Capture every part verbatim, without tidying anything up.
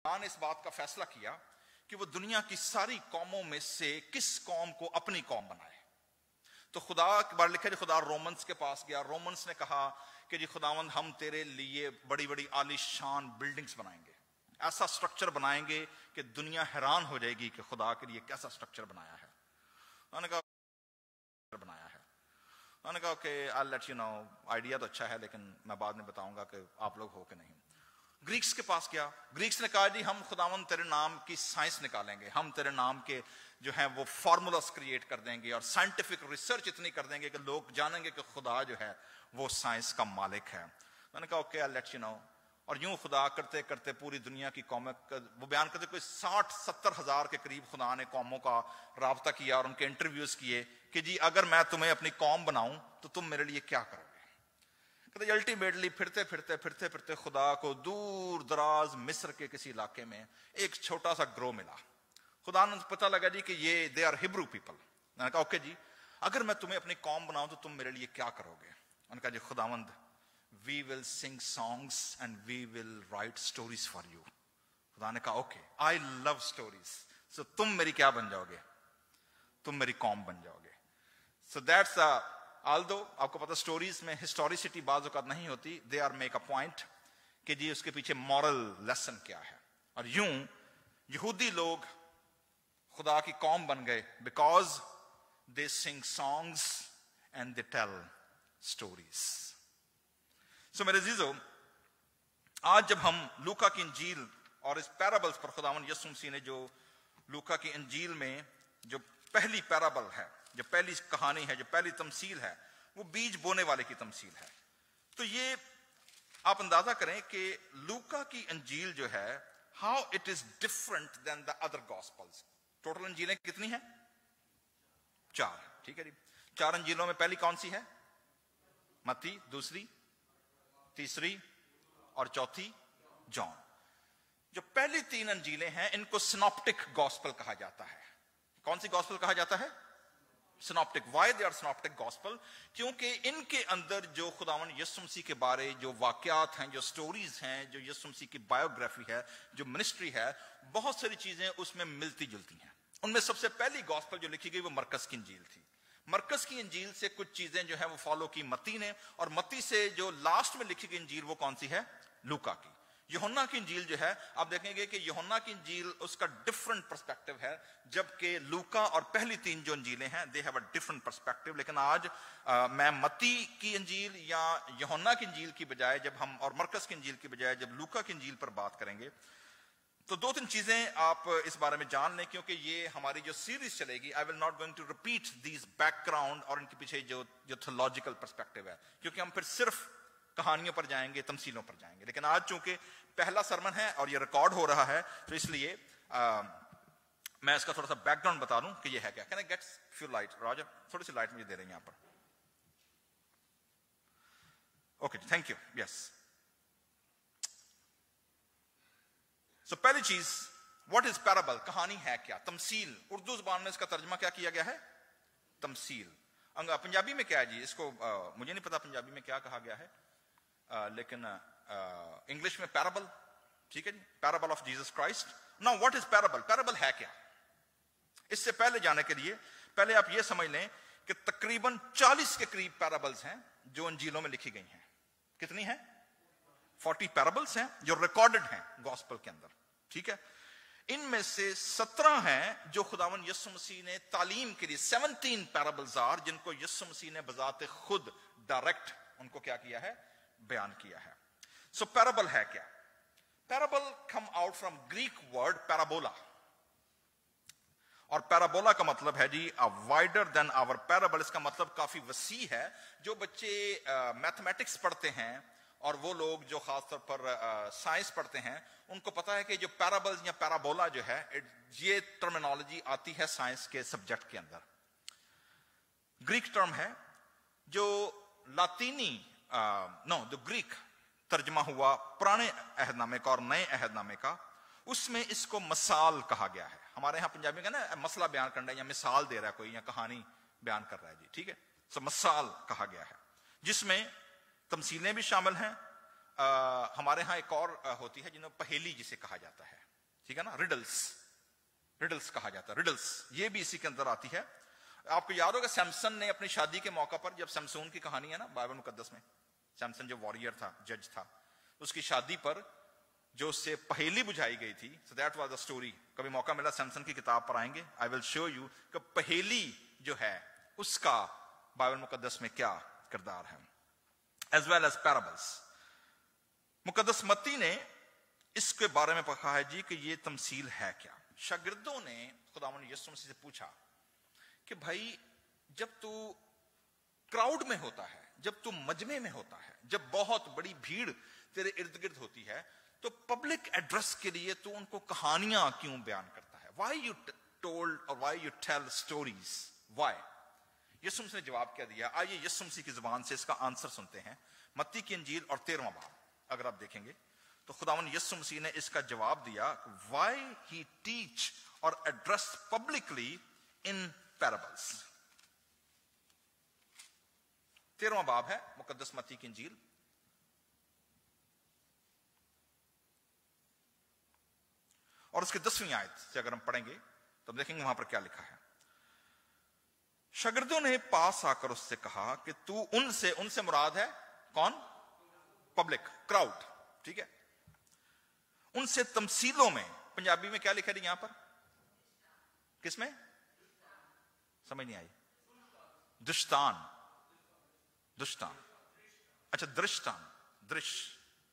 خدا نے اس بات کا فیصلہ کیا کہ وہ دنیا کی ساری قوموں میں سے کس قوم کو اپنی قوم بنائے. تو خدا کے بارے لکھا جی خدا رومنس کے پاس گیا. رومنس نے کہا کہ جی خداوند ہم تیرے لیے بڑی بڑی عالی شان بلڈنگز بنائیں گے, ایسا سٹرکچر بنائیں گے کہ دنیا حیران ہو جائے گی کہ خدا کے لیے کیسا سٹرکچر بنایا ہے. انہوں نے کہا بنایا ہے انہوں نے کہا کہ I'll let you know, idea تو اچھا ہے لیکن میں بعد میں بتاؤں گا کہ آپ لوگ ہو کہ نہیں. گریکس کے پاس گیا. گریکس نے کہا جی ہم خداوند تیرے نام کی سائنس نکالیں گے, ہم تیرے نام کے جو ہیں وہ فارمولاز کریٹ کر دیں گے اور سائنٹیفک ریسرچ اتنی کر دیں گے کہ لوگ جانیں گے کہ خدا جو ہے وہ سائنس کا مالک ہے. میں نے کہا okay I'll let you know. اور یوں خدا کرتے کرتے پوری دنیا کی قومیں, وہ بیان کرتے کوئی ساٹھ ستر ہزار کے قریب خدا نے قوموں کا رابطہ کیا اور ان کے انٹرویوز کیے کہ جی اگر میں تمہیں اپنی قوم بناؤں تو تم میرے لیے کیا کرو گے. کہتے الٹیمیٹلی پھرتے پھرتے پھرتے پھرتے خدا کو دور دراز مصر کے کسی علاقے میں ایک چھوٹا سا گروہ ملا. خدا نے پتہ لگا جی کہ یہ دے آر ہبرو پیپل. میں نے کہا اوکے جی اگر میں تمہیں اپنی قوم بناؤں تو تم میرے لیے کیا کرو گے. انہوں نے کہا جی خداوند we will sing songs and we will write stories for you. خدا نے کہا okay I love stories, so تم میری کیا بن جاؤ گے, تم میری قوم بن جاؤ گے. so that's a although آپ کو پتا سٹوریز میں ہسٹوریسٹی بعض اوقات نہیں ہوتی, they are make a point کہ جی اس کے پیچھے مورل لیسن کیا ہے. اور یوں یہودی لوگ خدا کی قوم بن گئے because they sing songs and they tell stories. سو میرے عزیزو, آج جب ہم لوکا کی انجیل اور اس پیرابلز پر خداوند یسوع مسیح نے جو لوکا کی انجیل میں جو پہلی پیرابل ہے, جو پہلی کہانی ہے, جو پہلی تمثیل ہے, وہ بیج بونے والے کی تمثیل ہے. تو یہ آپ اندازہ کریں کہ لوکا کی انجیل جو ہے how it is different than the other gospels. Total انجیلیں کتنی ہیں؟ چار. ٹھیک ہے جی, چار انجیلوں میں پہلی کون سی ہے؟ متی, دوسری, تیسری اور چوتھی جان. جو پہلی تین انجیلیں ہیں ان کو سناپٹک گاسپل کہا جاتا ہے. کون سی گاسپل کہا جاتا ہے؟ Synoptic. Why they are synoptic gospel? کیونکہ ان کے اندر جو خداوند یسوع مسیح کے بارے جو واقعات ہیں, جو سٹوریز ہیں, جو یسوع مسیح کی بایوگرافی ہے, جو منسٹری ہے, بہت ساری چیزیں اس میں ملتی جلتی ہیں. ان میں سب سے پہلی گاسپل جو لکھی گئی وہ مرکز کی انجیل تھی. مرکز کی انجیل سے کچھ چیزیں جو ہیں وہ فالو کی متی نے, اور متی سے جو لاسٹ میں لکھی گئی انجیل وہ کون سی ہے؟ لوکا کی. یوحنا کی انجیل جو ہے آپ دیکھیں گے کہ یوحنا کی انجیل اس کا ڈفرنٹ پرسپیکٹو ہے, جبکہ لوکا اور پہلی تین جو انجیلیں ہیں they have a different perspective. لیکن آج آ, میں متی کی انجیل یا یوحنا کی انجیل کی بجائے جب ہم, اور مرکز کی انجیل کی بجائے جب لوکا کی انجیل پر بات کریں گے تو دو تین چیزیں آپ اس بارے میں جان لیں, کیونکہ یہ ہماری جو سیریز چلے گی I will not going to repeat these background اور ان کے پیچھے جو جو تھیولوجیکل پرسپیکٹو ہے, کیونکہ ہم پھر صرف کہانیوں پر جائیں گے, تمثیلوں پر جائیں گے. لیکن آج چونکہ پہلا سرمن ہے اور یہ ریکارڈ ہو رہا ہے تو اس لیے آ, میں اس کا تھوڑا سا بیک گراؤنڈ بتا دوں کہ یہ ہے کیا. Can I get few light? Roger تھوڑی سی لائٹ مجھے دے رہے ہیں یہاں پر. Okay thank you. Yes. So so, پہلی چیز واٹ از پیرابل؟ کہانی ہے کیا؟ تمثیل. اردو زبان میں اس کا ترجمہ کیا کیا گیا ہے؟ تمثیل. پنجابی میں کیا ہے جی؟ اس کو آ, مجھے نہیں پتا پنجابی میں کیا کہا گیا ہے, آ, لیکن انگلش میں پیرابل. ٹھیک ہے جی, parable of Jesus Christ. Now what is parable? Parable ہے کیا؟ اس سے پہلے جانے کے لیے پہلے آپ یہ سمجھ لیں کہ تقریباً چالیس کے قریب پیرابلز ہیں جو انجیلوں میں لکھی گئی ہیں. کتنی ہیں؟ فورٹی پیرابلز ہیں جو ریکارڈڈ ہیں گاسپل کے اندر. ٹھیک ہے, ان میں سے سترہ ہیں جو خداوند یسوع مسیح نے تعلیم کے لیے, سیونٹین پیرابلز آر جن کو یسوع مسیح نے بذات خود ڈائریکٹ ان کو کیا کیا ہے؟ بیان کیا ہے. سو so, پیرابل ہے کیا؟ Parable come out from Greek word parabola, اور پیرابولا کا مطلب ہے جی وائڈر دین آور پیرابل. اس کا مطلب کافی وسیع ہے. جو بچے میتھمیٹکس پڑھتے ہیں اور وہ لوگ جو خاص طور پر سائنس پڑھتے ہیں ان کو پتا ہے کہ جو پیرابلز یا پیرابولا جو ہے یہ ٹرمینالوجی آتی ہے سائنس کے سبجیکٹ کے اندر. گریک ٹرم ہے جو لاطینی نو جو گریک ترجمہ ہوا پرانے عہد نامے کا اور نئے عہد نامے کا, اس میں اس کو مثال کہا گیا ہے. ہمارے یہاں پنجابی کا نا مسئلہ بیان کرنا ہے یا مثال دے رہا ہے کوئی یا کہانی بیان کر رہا ہے جی. ٹھیک ہے, سو مثال کہا گیا ہے جس میں تمثیلیں بھی شامل ہیں. آ, ہمارے ہاں ایک اور ہوتی ہے جنہوں پہیلی جسے کہا جاتا ہے. ठीक है ना, रिडल्स, रिडल्स कहा जाता है, रिडल्स ये भी इसी के अंदर आती है। आपको याद होगा सैमसन ने अपनी शादी के मौका पर, जब सैमसून की कहानी है ना बाइबल मुकद्दस में, सैमसन जो वॉरियर था, जज था, उसकी शादी पर जो उससे पहेली बुझाई गई थी, so that was the story. कभी मौका मिला सैमसन की किताब पर आएंगे, आई विल शो यू कि पहेली जो है उसका बाइबल मुकद्दस में क्या किरदार है, एज वेल एज पैराबल्स। मुकद्दस मत्ती ने इसके बारे में कहा है जी कि ये तमसील है क्या। शागिर्दों ने खुदावंद यीशु मसीह से पूछा कि भाई जब तू क्राउड में होता है, जब तू मजमे में होता है, जब बहुत बड़ी भीड़ तेरे इर्द गिर्द होती है, तो पब्लिक एड्रेस के लिए तू उनको कहानियां क्यों बयान करता है? वाई यू टोल्ड और why you tell stories, why? यीशु मसीह ने जवाब क्या दिया? आइए यीशु मसीह की जुबान से इसका आंसर सुनते हैं। मत्ती की इंजील और तेरहवां बाब अगर आप देखेंगे तो खुदावंद यीशु मसीह ने इसका जवाब दिया, वाई ही टीच और एड्रेस पब्लिकली इन पैराबल्स। तेरहवां बाब है मुकद्दस मत्ती की इंजील, और उसके दसवीं आयत से अगर हम पढ़ेंगे तो देखेंगे वहां पर क्या लिखा है। शागिर्दों ने पास आकर उससे कहा कि तू उनसे, उनसे मुराद है कौन? पब्लिक, क्राउड, ठीक है, उनसे तमसीलों में, पंजाबी में क्या लिखा है यहां पर, किसमें समझ नहीं आई? दृष्टान, दृष्टान, अच्छा दृष्टान, दृश्य,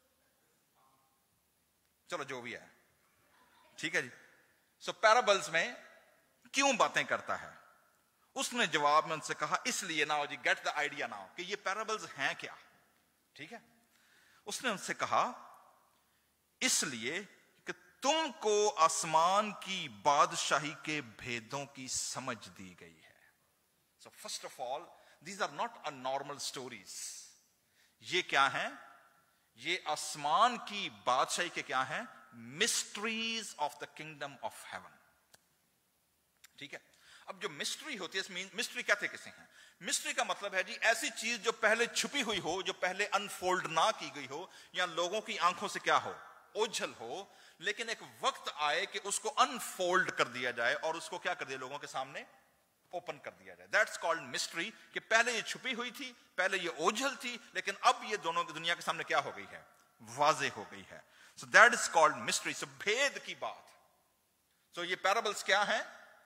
चलो जो भी है, ठीक है जी। सो पैराबल्स में क्यों बातें करता है? उसने जवाब में उनसे कहा, इसलिए, नाउ जी गेट द आइडिया नाउ, कि ये पैराबल्स हैं क्या, ठीक है। उसने उनसे कहा इसलिए कि तुमको आसमान की बादशाही के भेदों की समझ दी गई है। So first of all these are not a normal stories, ये क्या है? ये आसमान की बादशाही के क्या है? Mysteries of the kingdom of heaven, ठीक है। अब जो मिस्ट्री होती है, मिस्ट्री कहते किसे हैं? मिस्ट्री का मतलब है जी ऐसी चीज जो पहले छुपी हुई हो, जो पहले अनफोल्ड ना की गई हो, या लोगों की आंखों से क्या हो, ओझल हो, लेकिन एक वक्त आए कि उसको अनफोल्ड कर दिया जाए और उसको क्या कर दिया, लोगों के सामने ओपन कर दिया जाए। दैट्स कॉल्ड मिस्ट्री, कि पहले ये छुपी हुई थी, पहले ये ओझल थी, लेकिन अब ये दोनों की दुनिया के सामने क्या हो गई है? वाजे हो गई है। So that is called mystery. So भेद की बात। सो so, ये पैराबल्स क्या है?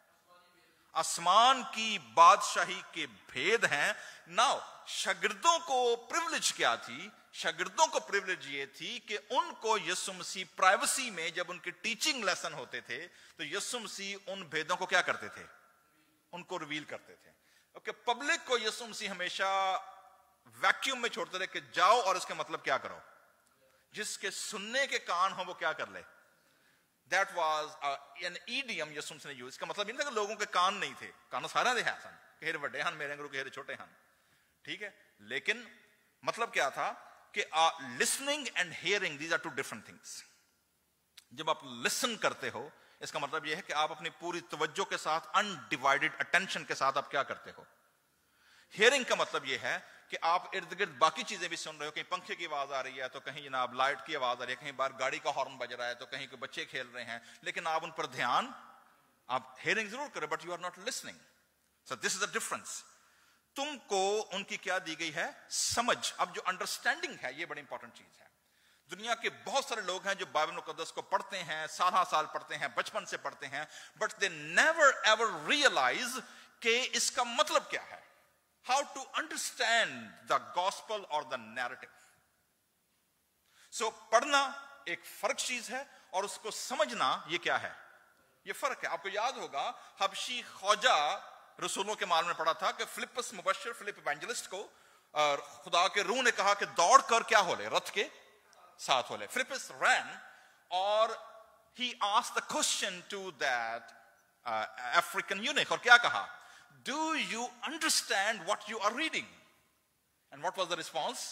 आसमान की बादशाही के भेद हैं। नाउ शागिर्दों को प्रिविलेज क्या थी? शागिर्दों को प्रिविलेज ये थी कि उनको यीशु मसीह प्राइवेसी में, जब उनके टीचिंग लेसन होते थे, तो यीशु मसीह उन भेदों को क्या करते थे? उनको रिवील करते थे। ओके, पब्लिक को यीशु मसीह हमेशा वैक्यूम में छोड़ते रहे कि जाओ और इसके मतलब क्या करो, जिसके सुनने के कान हो वो क्या कर ले। That was an idiom यीशु मसीह ने यूज। इसका मतलब ये नहीं था कि लोगों के कान नहीं थे, कान सारे दे सन, कहेरे बड़े हन मेरे गुरु कहेरे छोटे हन, ठीक है, लेकिन मतलब क्या था कि listening and hearing, these are two different things. जब आप लिसन करते हो, इसका मतलब यह है कि आप अपनी पूरी तवज्जो के साथ, अनडिवाइडेड अटेंशन के साथ आप क्या करते हो। हियरिंग का मतलब यह है कि आप इर्द गिर्द बाकी चीजें भी सुन रहे हो, कहीं पंखे की आवाज आ रही है तो कहीं जनाब लाइट की आवाज आ रही है, कहीं बाहर गाड़ी का हॉर्न बज रहा है तो कहीं कोई बच्चे खेल रहे हैं, लेकिन आप उन पर ध्यान, आप हियरिंग जरूर करें, but you are not listening. So this is the difference. तुमको उनकी क्या दी गई है? समझ। अब जो अंडरस्टैंडिंग है, ये बड़ी इंपॉर्टेंट चीज है। दुनिया के बहुत सारे लोग हैं जो बाइबल मुकद्दस को पढ़ते हैं, सारा साल पढ़ते हैं, बचपन से पढ़ते हैं, but they never ever realize कि इसका मतलब क्या है, how to understand the gospel or the narrative. So पढ़ना एक फर्क चीज है और उसको समझना ये क्या है, ये फर्क है। आपको याद होगा हबशी ख्वाजा रसूलों के माल में पढ़ा था कि फिलिपस मुबश्शिर, फिलिप इवेंजलिस्ट को और खुदा के रूह ने कहा कि दौड़ कर क्या हो ले, रथ के साथ हो ले। फिलिपस ran और he asked the question to that uh, African eunuch, और क्या कहा? Do you understand what you are reading? And what was the response?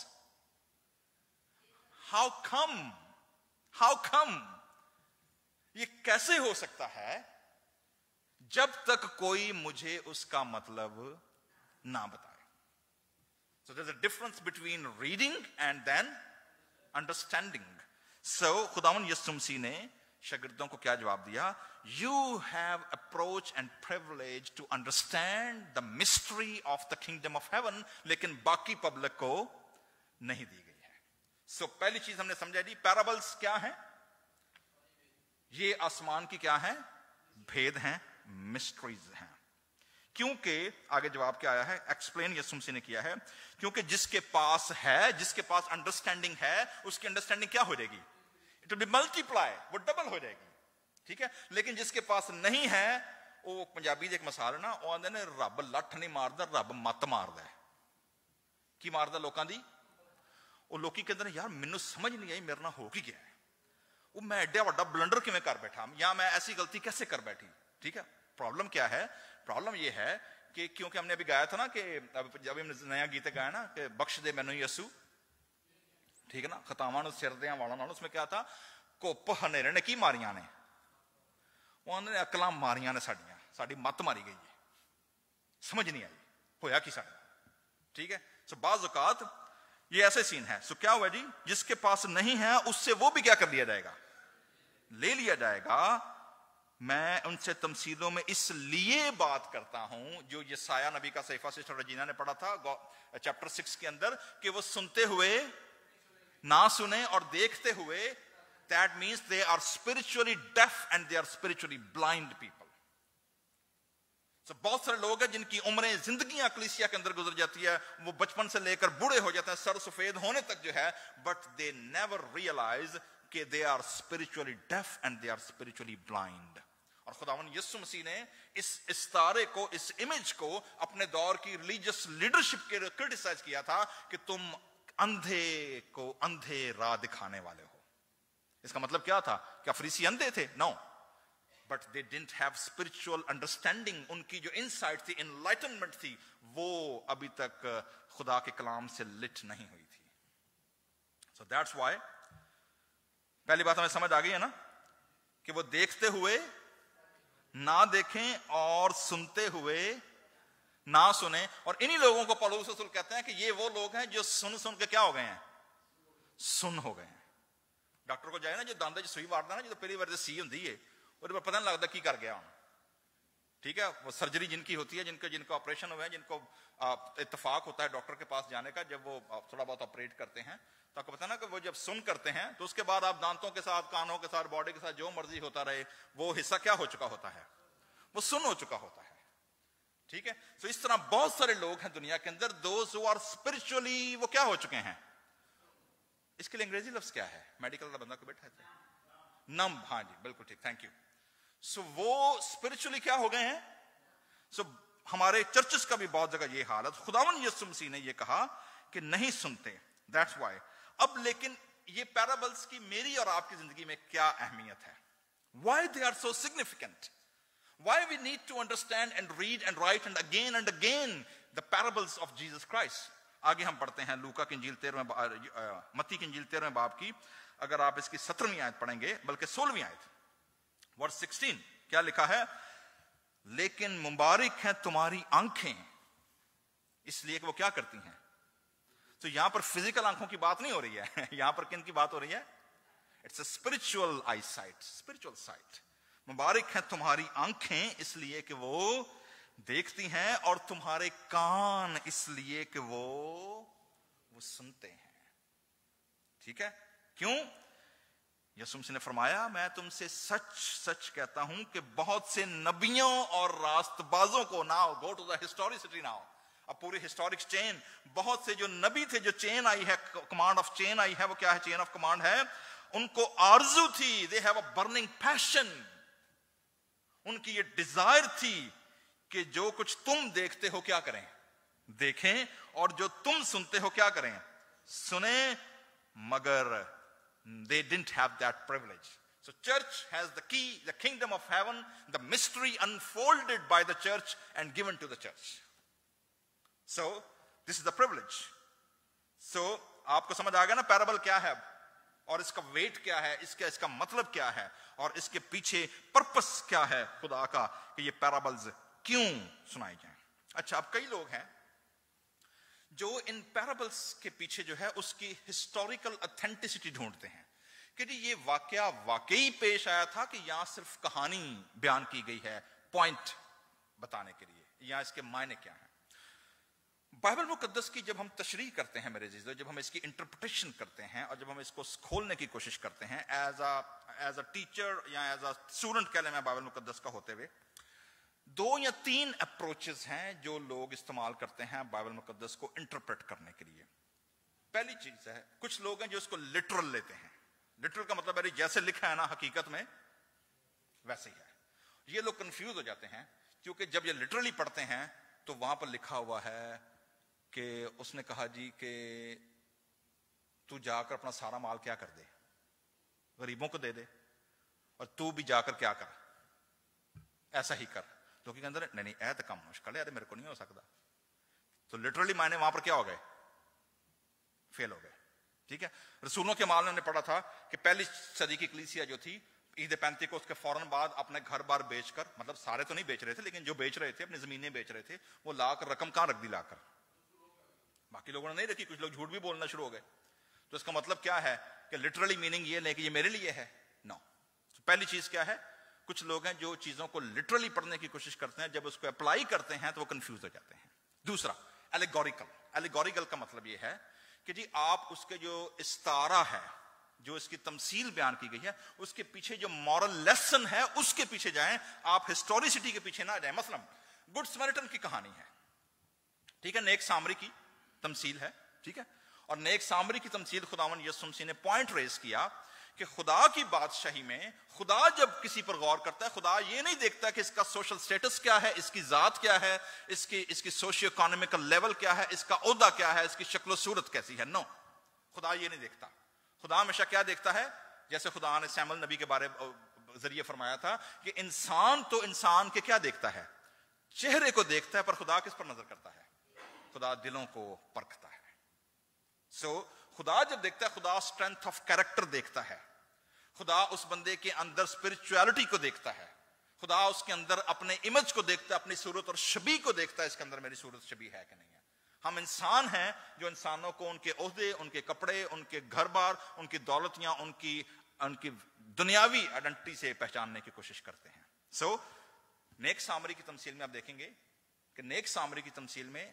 How come? How come? ये कैसे हो सकता है जब तक कोई मुझे उसका मतलब ना बताए? So there's a difference between reading and then understanding. So खुदावंद यीशु मसीह ने शागिर्दों को क्या जवाब दिया? You have approach and privilege to understand the mystery of the kingdom of heaven, लेकिन बाकी पब्लिक को नहीं दी गई है. सो so, पहली चीज हमने समझा जी, पैराबल्स क्या है? ये आसमान की क्या है? भेद हैं, मिस्ट्रीज हैं. क्योंकि आगे जवाब क्या आया है? एक्सप्लेन यीशु मसीह ने किया है, क्योंकि जिसके पास है, जिसके पास अंडरस्टैंडिंग है, उसकी अंडरस्टैंडिंग क्या हो जाएगी? इट विल बी मल्टीप्लाई, वो डबल हो जाएगी. ठीक है. लेकिन जिसके पास नहीं है, वो पंजाबी एक मिसाल है ना, वो आंदे ने रब लठ नहीं मारदा, रब मत मारदा है. की मारदा लोकां दी? वो लोकी कहंदे ने यार मैनू समझ नहीं आई मेरे नाल हो की गया है, वो मैं एडा वड्डा ब्लंडर किवें कर बैठा, या मैं ऐसी गलती कैसे कर बैठी. ठीक है. प्रॉब्लम क्या है? प्रॉब्लम ये है कि क्योंकि हमने अभी गाया था ना कि जब हमने नया गीत गाया ना कि बख्श दे मैनू यसू, ठीक है ना, खतावां नूं सिर देआं वालां नाल, उसमें क्या था? कुप हनेरे ने की मारियां ने, उन्होंने अकलां मारियां ने, साडियां साडी मत मारी गई है, समझ नहीं आई होया की साडा. ठीक है. सो बाज़ औकात ये ऐसे सीन है. सो क्या हुआ जी? जिसके पास नहीं है उससे वो भी क्या कर लिया जाएगा? ले लिया जाएगा. मैं उनसे तमसीलों में इसलिए बात करता हूं, जो यसाया नबी का सहीफा सिस्टर रजीना ने पढ़ा था चैप्टर सिक्स के अंदर, कि वो सुनते हुए ना सुने और देखते हुए, that means they are spiritually deaf and they are spiritually blind people. So, बहुत सारे लोग हैं जिनकी उम्रें, जिंदगियां कलीसिया के अंदर गुजर जाती है, वो बचपन से लेकर बूढ़े हो जाते हैं, सर सफेद होने तक जो है, बट दे नेवर रियलाइज कि they are spiritually deaf and they are spiritually blind. और खुदावन यीशु मसीह ने इस इस्तारे को, इस इमेज को अपने दौर की रिलीजियस लीडरशिप के क्रिटिसाइज किया था कि तुम अंधे को अंधे राह दिखाने वाले हो. इसका मतलब क्या था? क्या फरीसी अंधे थे? No, but they didn't have spiritual understanding. उनकी जो इनसाइट थी, एनलाइटनमेंट थी, वो अभी तक खुदा के कलाम से लिट नहीं हुई थी. सो दैट्स व्हाई पहली बात हमें समझ आ गई है ना, कि वो देखते हुए ना देखें और सुनते हुए ना सुने. और इन्हीं लोगों को पौलुस रसूल कहते हैं कि ये वो लोग हैं जो सुन सुन के क्या हो गए हैं? सुन हो गए हैं. डॉक्टर को जाए ना, जो दंद च सुई मारदा ना, जो पहली बार सी हुंदी है, और पता नहीं लगता की कर गया हूं. ठीक है. वो सर्जरी जिनकी होती है, जिनको जिनको ऑपरेशन हुआ है, जिनको इत्तेफाक होता है डॉक्टर के पास जाने का, जब वो थोड़ा बहुत ऑपरेट करते हैं, तो आपको पता ना कि वो जब सुन करते हैं तो उसके बाद आप दांतों के साथ, कानों के साथ, बॉडी के साथ जो मर्जी होता रहे, वो हिस्सा क्या हो चुका होता है? वो सुन हो चुका होता है. ठीक है. तो इस तरह बहुत सारे लोग हैं दुनिया के अंदर, दोज हु आर स्पिरिचुअली, वो क्या हो चुके हैं? इसके लिए अंग्रेजी लफ्ज क्या है? मेडिकल का बंदा को बैठा है, नम. हाँ जी, बिल्कुल ठीक, थैंक यू. सो so, वो स्पिरिचुअली क्या हो गए हैं? सो so, हमारे चर्चेस का भी बहुत जगह ये हालत. खुदावन यीशु मसीह ने ये कहा कि नहीं सुनते. That's why. अब लेकिन ये पैराबल्स की मेरी और आपकी जिंदगी में क्या अहमियत है? Why they are so significant? Why we need to understand and read and write and again and again the parables of Jesus Christ. आगे हम पढ़ते हैं लूका की इंजील तेरहवें, मत्ती की इंजील तेरहवें बाब की. अगर आप इसकी सत्रहवीं आयत पढ़ेंगे, बल्कि सोलहवीं आयत, वर्स सिक्सटीन, क्या लिखा है? लेकिन मुबारक हैं तुम्हारी आंखें, इसलिए कि वो क्या करती हैं? तो यहां पर फिजिकल आंखों की बात नहीं हो रही है. यहां पर किन की बात हो रही है? It's a spiritual eye sight, spiritual sight. मुबारक हैं तुम्हारी आंखें, इसलिए कि वो देखती हैं, और तुम्हारे कान, इसलिए कि वो वो सुनते हैं. ठीक है. क्यों? यीशु मसीह ने फरमाया, मैं तुमसे सच सच कहता हूं कि बहुत से नबियों और रास्तबाजों को, now go to the historicity, now अब पूरी हिस्टोरिक चेन, बहुत से जो नबी थे, जो चेन आई है, कमांड ऑफ चेन आई है, वो क्या है? चेन ऑफ कमांड है. उनको आरजू थी, they have a burning passion, उनकी ये डिजायर थी कि जो कुछ तुम देखते हो क्या करें? देखें, और जो तुम सुनते हो क्या करें? सुने. मगर they didn't have that privilege. So church has the key, the kingdom of heaven, the mystery unfolded by the church and given to the church. So this is the privilege. So आपको समझ आ गया ना parable क्या है, और इसका wait क्या है, इसका इसका मतलब क्या है, और इसके पीछे पर्पस क्या है खुदा का, कि ये पैराबल्स क्यों सुनाई जाएं. अच्छा, अब कई लोग हैं जो इन पैराबल्स के पीछे जो है उसकी हिस्टोरिकल ऑथेंटिसिटी ढूंढते हैं, کہ جی یہ واقعہ واقعی پیش آیا تھا کہ یہاں صرف کہانی بیان کی گئی ہے پوائنٹ بتانے کے لیے، یا اس کے معنی کیا ہیں؟ بائبل مقدس کی جب ہم تشریح کرتے ہیں میرے عزیزو، جب ہم اس کی انٹرپریٹیشن کرتے ہیں اور جب ہم اس کو کھولنے کی کوشش کرتے ہیں as a as a teacher یا ایز اے اسٹوڈنٹ کہہ لیں میں بائبل مقدس کا ہوتے ہوئے، دو یا تین اپروچز ہیں جو لوگ استعمال کرتے ہیں بائبل مقدس کو انٹرپریٹ کرنے کے لیے. پہلی چیز ہے، کچھ لوگ ہیں جو اس کو لٹرل لیتے ہیں. لٹرل کا مطلب ہے جیسے لکھا ہے نا حقیقت میں ویسے ہی ہے. یہ لوگ کنفیوز ہو جاتے ہیں کیونکہ جب یہ لٹرلی پڑھتے ہیں تو وہاں پر لکھا ہوا ہے کہ اس نے کہا جی کہ تو جا کر اپنا سارا مال کیا کر دے، غریبوں کو دے دے، اور تو بھی جا کر کیا کر، ایسا ہی کر. تو کہ اندر نہیں نہیں اے تو کم مشکل ہے، میرے کو نہیں ہو سکتا. تو لٹرلی معنی وہاں پر کیا ہو گئے، فیل ہو گئے. ٹھیک ہے. رسولوں کے مال میں ہم نے پڑھا تھا کہ پہلی صدی کی کلیسیا جو تھی عید پینتیکوست کے فوراً بعد اپنے گھر بار بیچ کر، مطلب سارے تو نہیں بیچ رہے تھے لیکن جو بیچ رہے تھے اپنی زمینیں بیچ رہے تھے، وہ لا کر رقم کہاں رکھ دی، لا کر باقی لوگوں نے نہیں رکھی. کچھ لوگ جھوٹ بھی بولنا شروع ہو گئے. تو اس کا مطلب کیا ہے کہ لٹرلی میننگ یہ نہیں کہ یہ میرے لیے ہے. نو no. پہلی چیز کیا ہے، کچھ لوگ ہیں جو چیزوں کو لٹرلی پڑھنے کی کوشش کرتے ہیں، جب اس کو اپلائی کرتے ہیں تو وہ کنفیوز ہو جاتے ہیں. دوسرا ایلیگوریکل. ایلیگوریکل کا مطلب یہ ہے کہ جی آپ اس کے جو استعارہ ہے، جو اس کی تمثیل بیان کی گئی ہے، اس کے پیچھے جو مورل لیسن ہے اس کے پیچھے جائیں، آپ ہسٹوریسٹی کے پیچھے نہ جائیں. مثلا گڈ سمیرٹن کی کہانی ہے، ٹھیک ہے، نیک سامری کی تمثیل ہے، ٹھیک ہے. اور نیک سامری کی تمثیل خداوند یسوع مسیح نے پوائنٹ ریز کیا کہ خدا کی بادشاہی میں خدا جب کسی پر غور کرتا ہے، خدا یہ نہیں دیکھتا کہ اس کا سوشل سٹیٹس کیا ہے، اس کی ذات کیا ہے، اس کی اس کی سوشیو اکانومیکل لیول کیا ہے، اس کا عہدہ کیا ہے، اس کی شکل و صورت کیسی ہے. نو no. خدا یہ نہیں دیکھتا. خدا ہمیشہ کیا دیکھتا ہے، جیسے خدا نے سیموئیل نبی کے بارے ذریعے فرمایا تھا کہ انسان تو انسان کے کیا دیکھتا ہے، چہرے کو دیکھتا ہے، پر خدا کس پر نظر کرتا ہے، خدا دلوں کو پرکھتا ہے. سو so, خدا جب دیکھتا ہے، خدا اسٹرینتھ آف کیریکٹر دیکھتا ہے، خدا اس بندے کے اندر اسپرچویلٹی کو دیکھتا ہے، خدا اس کے اندر اپنے امیج کو دیکھتا ہے، اپنی صورت اور شبیہ کو دیکھتا ہے، اس کے اندر میری صورت شبیہ ہے کہ نہیں ہے. ہم انسان ہیں جو انسانوں کو ان کے عہدے، ان کے کپڑے، ان کے گھر بار، ان کی دولتیاں، ان کی ان کی دنیاوی آئیڈینٹی سے پہچاننے کی کوشش کرتے ہیں. سو so, نیک سامری کی تمثیل میں آپ دیکھیں گے کہ نیک سامری کی تمثیل میں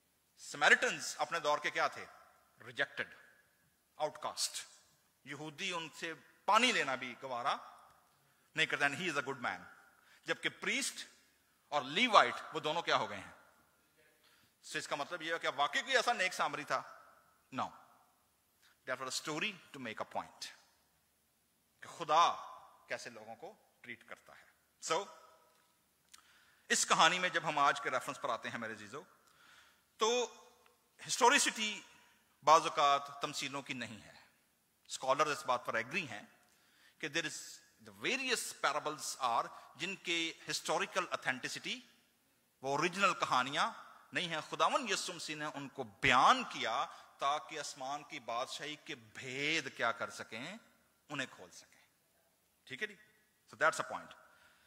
سمیرٹنز اپنے دور کے کیا تھے، ریجیکٹڈ، آؤٹ کاسٹ. یہودی ان سے پانی لینا بھی گوارا نہیں کرتا. He is a good man. جبکہ پریسٹ اور لیوائٹ وہ دونوں کیا ہو گئے ہیں. So, اس کا مطلب یہ ہے کہ واقعی کوئی ایسا نیک سامری تھا؟ No. That was a story to make a point کہ خدا کیسے لوگوں کو ٹریٹ کرتا ہے. سو so, اس کہانی میں جب ہم آج کے ریفرنس پر آتے ہیں میرے عزیزو، تو ہسٹوریسٹی بعض اوقات تمثیلوں کی نہیں ہے. اسکالر اس بات پر ایگری ہیں کہ دیر از دا ویریس پیرابلز آر جن کے ہسٹوریکل اتھینٹسٹی، وہ اوریجنل کہانیاں نہیں ہیں. خداوند یسوع مسیح نے ان کو بیان کیا تاکہ آسمان کی بادشاہی کے بھید کیا کر سکیں، انہیں کھول سکیں. ٹھیک ہے جی. So that's a point.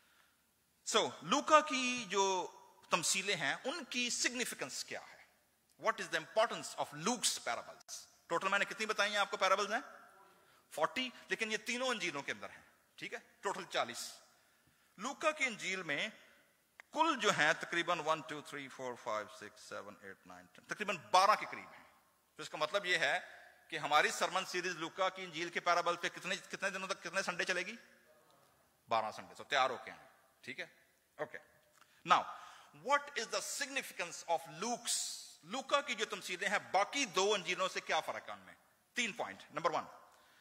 سو لوکا کی جو تمثیلیں ہیں ان کی سگنیفیکنس کیا ہے؟ What is the importance of Luke's parables? Total میں نے کتنی بتائی ہیں آپ کو پیرابلز ہیں؟ فورٹی. لیکن یہ تینوں انجیلوں کے اندر ہیں. ٹھیک ہے، ٹوٹل چالیس. لوکا کی انجیل میں کل جو ہیں تقریباً one two three four five six seven eight nine ten, تقریباً بارہ کے قریب ہیں. تو اس کا مطلب یہ ہے کہ ہماری سرمن سیریز لوکا کی انجیل کے پیرابل پہ کتنے کتنے دنوں تک، کتنے سنڈے چلے گی؟ بارہ سنڈے. تو تیار ہو کے ہیں. ٹھیک ہے، okay. Now what is the significance of Luke's? لوکا کی جو تمثیلیں ہیں باقی دو انجیلوں سے کیا فرق ہے ان میں؟ تین point. Number one,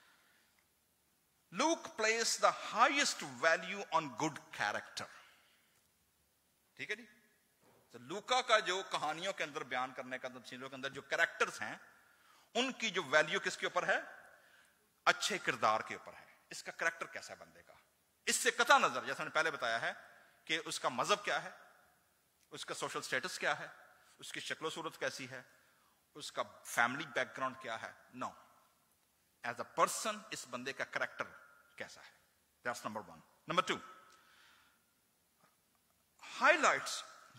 Luke place the highest value on good character. ٹھیک ہے جی. تو لوکا کا جو کہانیوں کے اندر بیان کرنے کا، تمثیلوں کے اندر جو کریکٹرز ہیں، ان کی جو ویلیو کس کے اوپر ہے؟ اچھے کردار کے اوپر ہے. اس کا کریکٹر کیسا ہے بندے کا، اس سے قطع نظر، جیسا میں نے پہلے بتایا ہے کہ اس کا مذہب کیا ہے، اس کا سوشل سٹیٹس کیا ہے، اس کی شکل و صورت کیسی ہے، اس کا فیملی بیک گراؤنڈ کیا ہے. نو، ایز اے پرسن اس بندے کا کریکٹر کیسا ہے. That's number one. Number two, ہائی لائٹس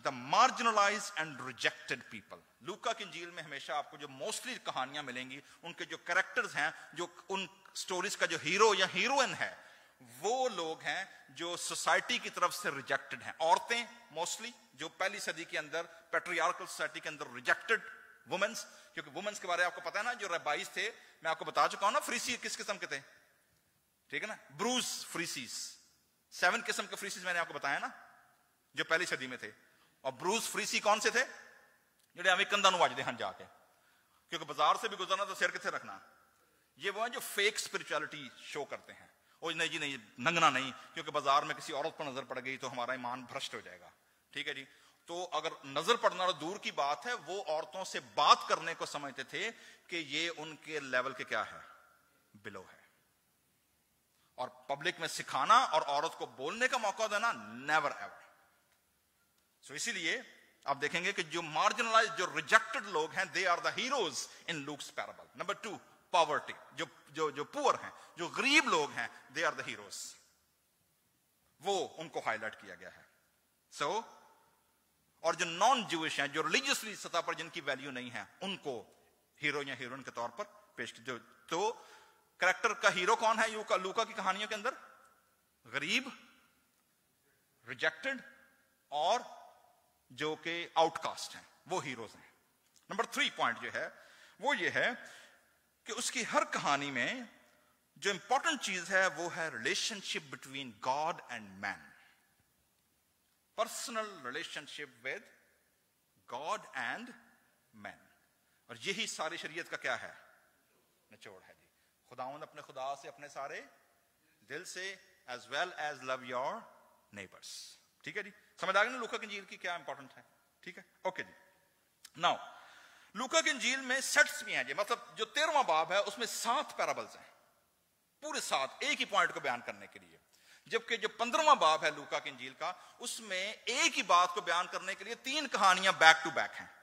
the marginalized and rejected people. लूका की इंजील में हमेशा आपको जो मोस्टली कहानियां मिलेंगी, उनके जो कैरेक्टर्स हैं, जो उन स्टोरीज का जो हीरो या हीरोइन है, वो लोग हैं जो सोसाइटी की तरफ से रिजेक्टेड हैं. औरतें मोस्टली जो पहली सदी के अंदर पैट्रियार्कल सोसाइटी के अंदर रिजेक्टेड वुमेन्स, क्योंकि वुमेन्स के बारे में आपको पता है ना, जो रबाइस थे, मैं आपको बता चुका हूं ना, फ्रीसी किस किस्म के थे, ठीक है ना, ब्रूस फ्रीसीस, सेवन किस्म के फ्रीसीस मैंने आपको बताया ना जो पहली सदी में थे. और ब्रूस फ्रीसी कौन से थे? ਜਿਹੜੇ ਐਵੇਂ ਕੰਧਾਂ ਨੂੰ ਵੱਜਦੇ ਹਨ ਜਾ ਕੇ, क्योंकि बाजार से भी गुजरना तो सिर किथे रखना. ये वो है जो फेक स्पिरिचुअलिटी शो करते हैं. ओ नहीं जी नहीं, नंगना नहीं, क्योंकि बाजार में किसी औरत पर नजर पड़ गई तो हमारा ईमान भ्रष्ट हो जाएगा. ठीक है जी. तो अगर नजर पड़ना और दूर की बात है, वो औरतों से बात करने को समझते थे कि ये उनके लेवल के क्या है, बिलो है. और पब्लिक में सिखाना और औरत को बोलने का मौका देना, नेवर एवर. सो इसीलिए आप देखेंगे कि जो मार्जिनलाइज, जो रिजेक्टेड लोग हैं, they are the heroes in Luke's parable. Number two, poverty. जो जो जो पुअर हैं, जो गरीब लोग हैं, दे आर द हीरोज. वो उनको हाईलाइट किया गया है. सो so, और जो नॉन ज्यूइश हैं, जो रिलीजियसली सतह पर जिनकी वैल्यू नहीं है, उनको हीरो या हीरोइन के तौर पर पेश किया. तो कैरेक्टर का हीरो कौन है लूका लूका की कहानियों के अंदर? गरीब, रिजेक्टेड और जो कि आउटकास्ट हैं, वो हीरोज हैं. नंबर थ्री पॉइंट जो है वो ये है कि उसकी हर कहानी में जो इंपॉर्टेंट चीज है वो है relationship between God and man. Personal relationship with God and man. और यही सारी शरीयत का क्या है, निचोड़ है जी. खुदावंद अपने खुदा से अपने सारे दिल से, as well as love your neighbours. ठीक है जी. समझ आ गया ना लूका की इंजील की क्या इंपॉर्टेंट है. ठीक है, ओके जी. नाउ लूका की इंजील में सेट्स भी हैं जी, मतलब जो तेरहवां बाब है उसमें सात पैराबल्स हैं, पूरे सात, एक ही पॉइंट को बयान करने के लिए. जबकि जो पंद्रहवां बाब है लूका की इंजील का, उसमें एक ही बात को बयान करने के लिए तीन कहानियां बैक टू बैक हैं.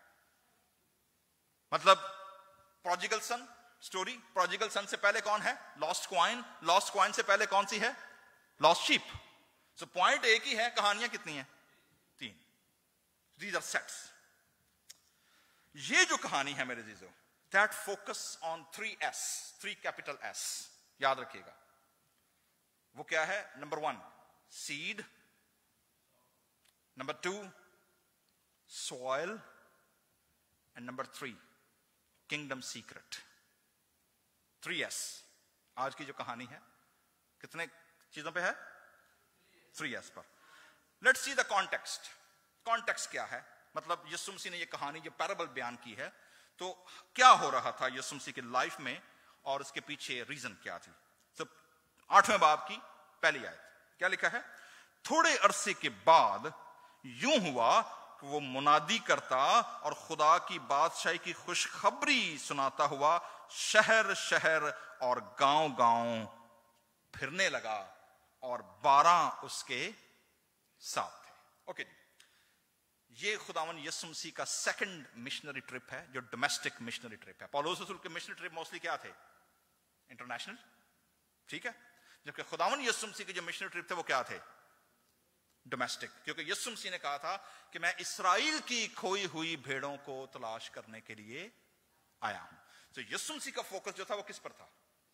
मतलब प्रोजिगल सन स्टोरी, प्रोजिगल सन से पहले कौन है? Lost coin. लॉस्ट क्वाइन से पहले कौन सी है? Lost sheep. सो पॉइंट एक ही है, कहानियां कितनी हैं? तीन. These are sets. ये जो कहानी है मेरे जीजो, that focus on three S, three capital S. याद रखिएगा वो क्या है? Number one, seed. Number two, soil. And number three, kingdom secret. Three S. आज की जो कहानी है कितने चीजों पे है? थ्री एस पर. Let's see the context. Context क्या है? मतलब यीशु मसीह ने ये कहानी, जो पैराबल बयान की है, तो क्या हो रहा था यीशु मसीह की लाइफ में और उसके पीछे रीजन क्या थी. तो आठवें बाब की पहली आयत क्या लिखा है? थोड़े अरसे के बाद यूं हुआ कि वो मुनादी करता और खुदा की बादशाही की खुशखबरी सुनाता हुआ शहर शहर और गांव गांव फिरने लगा, और बारह उसके साथ थे. ओके जी. ये खुदावन यीशु मसीह का सेकंड मिशनरी ट्रिप है, जो डोमेस्टिक मिशनरी ट्रिप है. पौलुस रसूल के मिशनरी ट्रिप मोस्टली क्या थे? इंटरनेशनल. ठीक है. जबकि खुदावन यीशु मसीह के जो मिशनरी ट्रिप थे वो क्या थे? डोमेस्टिक. क्योंकि यीशु मसीह ने कहा था कि मैं इस्राएल की खोई हुई भेड़ों को तलाश करने के लिए आया हूं. तो यीशु मसीह का फोकस जो था वो किस पर था?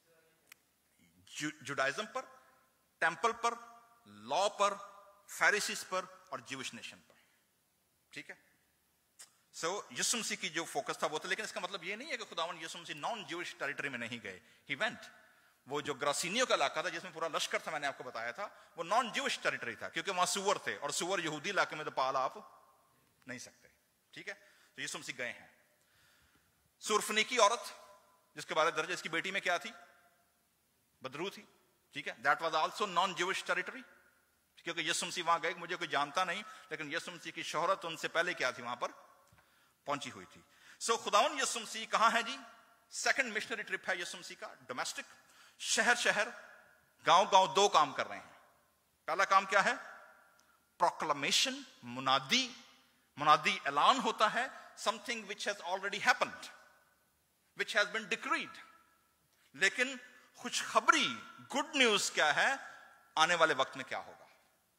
जुडाइज्म पर, टेंपल पर, लॉ पर, फैरिसीज पर और ज्यूइश नेशन पर. ठीक है. सो यीशु मसीह की जो फोकस था वो था. लेकिन इसका मतलब ये नहीं है कि खुदावन यीशु मसीह नॉन ज्यूइश टेरिटरी में नहीं गए. He went. वो जो ग्रासीनियों का इलाका था जिसमें पूरा लश्कर था, मैंने आपको बताया था, वो नॉन ज्यूइश टेरिटरी था, क्योंकि वहां सुअर थे, और सुअर यहूदी इलाके में तो पाल आप नहीं सकते. ठीक है. तो यीशु मसीह गए हैं. सुरफनीकी औरत जिसके बारे में दर्ज, इसकी बेटी में क्या थी? बदरू थी. ठीक है. That was also non Jewish territory, क्योंकि यीशु मसीह वहां गए, मुझे कोई जानता नहीं, लेकिन यीशु मसीह की शोहरत उनसे पहले क्या थी, वहां पर पहुंची हुई थी. सो खुदावन यीशु मसीह कहां है जी? सेकंड मिशनरी ट्रिप है यीशु मसीह का, डोमेस्टिक. शहर शहर, गांव गांव दो काम कर रहे हैं. पहला काम क्या है? प्रोक्लेमेशन, मुनादी. मुनादी ऐलान होता है something which has already happened, which has been decreed. लेकिन खुशखबरी, गुड न्यूज क्या है? आने वाले वक्त में क्या होगा. तो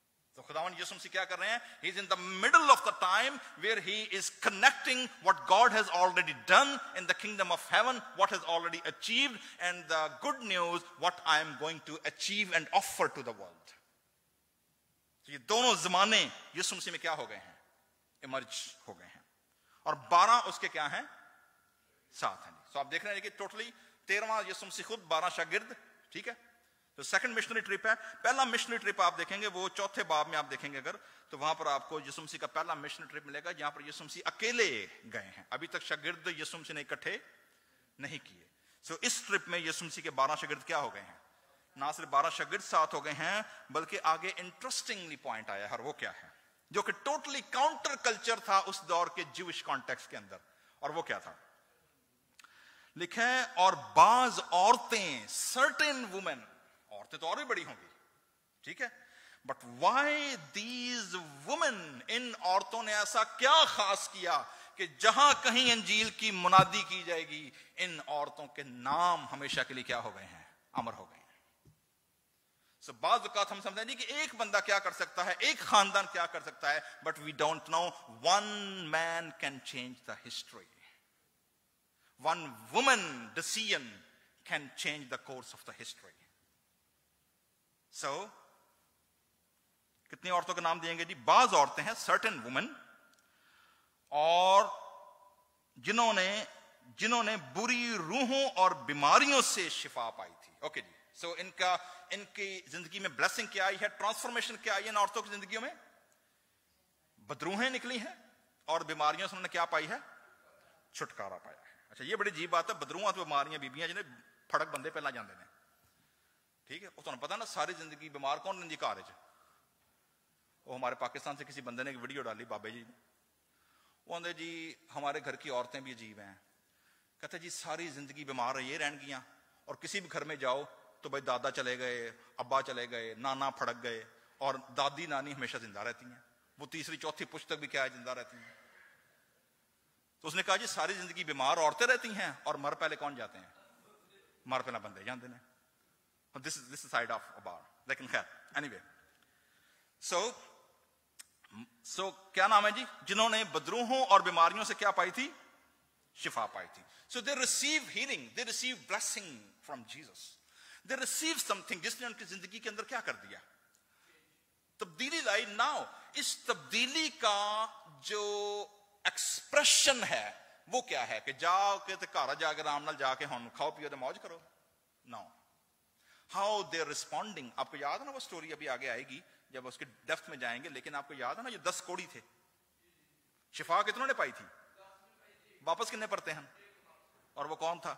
खुदावन यीशु मसीह क्या कर रहे हैं? He is in the middle of the time where he is connecting what God has already done in the kingdom of heaven, what has already achieved, and the good news, what I am going to achieve and offer to the world. तो ये दोनों ज़माने यीशु मसीह में क्या हो गए हैं? Emerge हो गए हैं. और बारह उसके क्या हैं? साथ हैं. तो आप देख रहे हैं कि टोटली तेरहवां यीशु मसीह खुद, बारह शागिर्द. ठीक है. तो सेकंड मिशनरी ट्रिप है. पहला मिशनरी ट्रिप आप देखेंगे वो चौथे बाब में आप देखेंगे अगर, तो वहां पर आपको यीशु मसीह का पहला मिशनरी ट्रिप मिलेगा जहां पर यीशु मसीह अकेले गए हैं. अभी तक शागिर्द यीशु मसीह ने इकट्ठे नहीं किए. सो इस ट्रिप में यीशु मसीह के बारह शागिर्द क्या हो गए हैं? ना सिर्फ बारह शागिर्द साथ हो गए हैं, बल्कि आगे इंटरेस्टिंगली पॉइंट आया है. और वो क्या है? जो कि टोटली काउंटर कल्चर था उस दौर के ज्यूइश कॉन्टेक्स्ट के अंदर. और वो क्या था? लिखा है, और बाज औरतें, सर्टेन वुमेन, औरतें तो और भी बड़ी होंगी, ठीक है, बट वाई दीज वुमेन, इन औरतों ने ऐसा क्या खास किया कि जहां कहीं अंजील की मुनादी की जाएगी इन औरतों के नाम हमेशा के लिए क्या हो गए हैं? अमर हो गए हैं. सो so, बाज़ औक़ात हम समझते हैं कि एक बंदा क्या कर सकता है, एक खानदान क्या कर सकता है, but we don't know one man can change the history. One woman decision can change the course of the history. So, कितनी औरतों के नाम दिएंगे जी? बाज औरतें हैं, certain women, और जिन्होंने जिन्होंने बुरी रूहों और बीमारियों से शिफा पाई थी. ओके जी. सो इनका इनकी जिंदगी में ब्लेसिंग क्या आई है, ट्रांसफॉर्मेशन क्या आई है इन औरतों की जिंदगियों में? बदरूहें निकली हैं और बीमारियों से उन्होंने क्या पाई है? छुटकारा पाया है. अच्छा, ये बड़ी अजीब बात है. बदरूहां तो बीमारियां बीबियां जिन्हें फड़क बंदे पहला जाते हैं, ठीक है, तो पता ना सारी जिंदगी बीमार कौन रही कार च. वो हमारे पाकिस्तान से किसी बंदे ने एक वीडियो डाली बाबे जी, वो कहते जी हमारे घर की औरतें भी अजीब हैं. कहते जी सारी जिंदगी बीमार ये रहन गियां, और किसी भी घर में जाओ तो भाई दादा चले गए, अब्बा चले गए, नाना फड़क गए, और दादी नानी हमेशा जिंदा रहती हैं. वो तीसरी चौथी पुश्त तक भी क्या है? जिंदा रहती हैं. तो उसने कहा जी सारी जिंदगी बीमार औरतें रहती हैं और मर पहले कौन जाते हैं? मर पहले बंदे जाते हैं. This is this side of अबार, लेकिन खैर एनीवे. सो सो क्या नाम है जी? जिन्होंने बदरूहों और बीमारियों से क्या पाई थी? शिफा पाई थी. So they receive healing, they receive blessing from Jesus, they receive something जिसने उनकी जिंदगी के अंदर क्या कर दिया? तब्दीली लाई. नाउ इस तब्दीली का जो एक्सप्रेशन है वो क्या है? कि जाओ के ते घर जाके आराम नाल जाके हुन खाओ पियो ते मौज करो? नो. How they responding. आपको याद है ना वो स्टोरी, अभी आगे आएगी जब उसके डेप्थ में जाएंगे, लेकिन आपको याद है ना जो दस कोड़ी थे, शिफा कितनों ने पाई थी? वापस कितने पढ़ते हैं? और वो कौन था?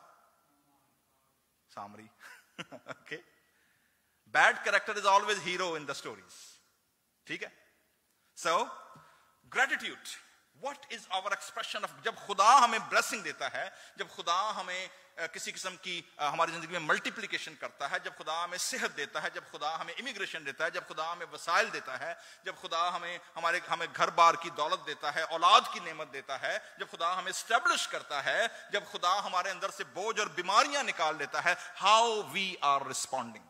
सामरी. Okay. Bad character is always hero in the stories. ठीक है. So gratitude, What is our expression of, जब खुदा हमें ब्लेसिंग देता है, जब खुदा हमें किसी किस्म की हमारी जिंदगी में मल्टीप्लिकेशन करता है, जब खुदा हमें सेहत देता है, जब खुदा हमें इमिग्रेशन देता है, जब खुदा हमें वसाइल देता है, जब खुदा हमें हमारे हमें घर बार की दौलत देता है, औलाद की नेमत देता है, जब खुदा हमें स्टैब्लिश करता है, जब खुदा हमारे अंदर से बोझ और बीमारियां निकाल देता है, हाउ वी आर रिस्पॉन्डिंग.